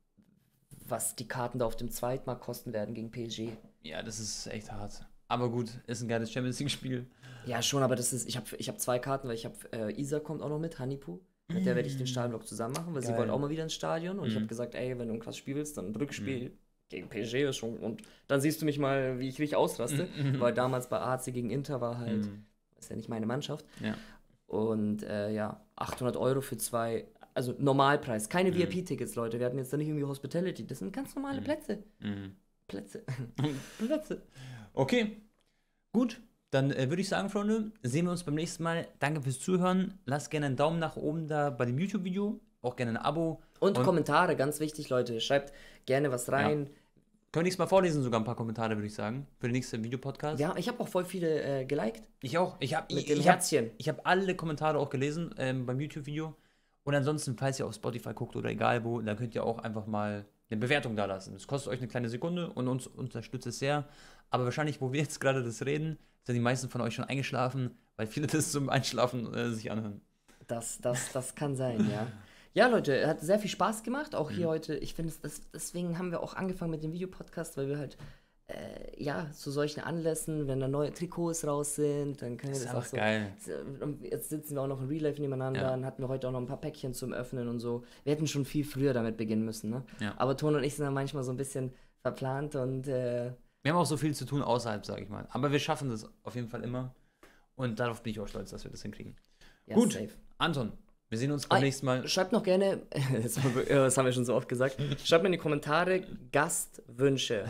was die Karten da auf dem Zweitmarkt kosten werden gegen P S G. Ja, das ist echt hart. Aber gut, ist ein geiles Champions League-Spiel. Ja, schon, aber das ist, ich habe ich hab zwei Karten, weil ich habe, äh, Isa kommt auch noch mit, Hanipu. Mit der werde ich den Stadionblock zusammen machen, weil sie Geil. wollte auch mal wieder ins Stadion. Und ich habe Mhm. gesagt, ey, wenn du ein krasses Spiel willst, dann ein Rückspiel gegen P S G ist schon. Und dann siehst du mich mal, wie ich richtig ausraste. Mhm. Weil damals bei A C gegen Inter war halt, Mhm. ist ja nicht meine Mannschaft. Ja. Und äh, ja, achthundert Euro für zwei, also Normalpreis. Keine Mhm. V I P-Tickets, Leute. Wir hatten jetzt da nicht irgendwie Hospitality. Das sind ganz normale Mhm. Plätze. Mhm. Plätze. Plätze. Okay, gut. Dann äh, würde ich sagen, Freunde, sehen wir uns beim nächsten Mal. Danke fürs Zuhören. Lasst gerne einen Daumen nach oben da bei dem YouTube-Video. Auch gerne ein Abo. Und, Und- Kommentare, ganz wichtig, Leute. Schreibt gerne was rein. Können wir nächstes Mal vorlesen, sogar ein paar Kommentare, würde ich sagen. Für den nächsten Videopodcast. Ja, ich habe auch voll viele äh, geliked. Ich auch. Ich habe Mit ich, dem ich hab, Herzchen. ich hab alle Kommentare auch gelesen ähm, beim YouTube-Video. Und ansonsten, falls ihr auf Spotify guckt oder egal wo, dann könnt ihr auch einfach mal eine Bewertung da lassen. Das kostet euch eine kleine Sekunde und uns unterstützt es sehr. Aber wahrscheinlich, wo wir jetzt gerade das reden, sind die meisten von euch schon eingeschlafen, weil viele das zum Einschlafen äh, sich anhören. Das, das, das kann sein, ja. Ja, Leute, hat sehr viel Spaß gemacht, auch hier Mhm. heute. Ich finde, das, deswegen haben wir auch angefangen mit dem Videopodcast, weil wir halt, äh, ja, zu solchen Anlässen, wenn da neue Trikots raus sind, dann können Das wir ist das auch einfach so. geil. Und jetzt sitzen wir auch noch in Real Life nebeneinander, Ja. dann hatten wir heute auch noch ein paar Päckchen zum Öffnen und so. Wir hätten schon viel früher damit beginnen müssen, ne? Ja. Aber Ton und ich sind dann manchmal so ein bisschen verplant und, äh, Wir haben auch so viel zu tun außerhalb, sage ich mal. Aber wir schaffen das auf jeden Fall immer. Und darauf bin ich auch stolz, dass wir das hinkriegen. ja, Gut. safe. Anton, wir sehen uns beim Ah, nächsten Mal. Schreibt noch gerne, das haben wir das haben wir schon so oft gesagt, schreibt mir in die Kommentare Gastwünsche.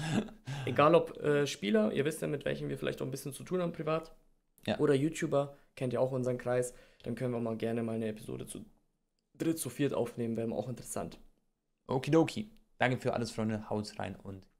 Egal ob äh, Spieler, ihr wisst ja, mit welchen wir vielleicht auch ein bisschen zu tun haben privat. Ja. Oder YouTuber, kennt ihr auch unseren Kreis. Dann können wir mal gerne mal eine Episode zu dritt, zu viert aufnehmen, wäre auch interessant. Okidoki. Danke für alles, Freunde. Haut rein und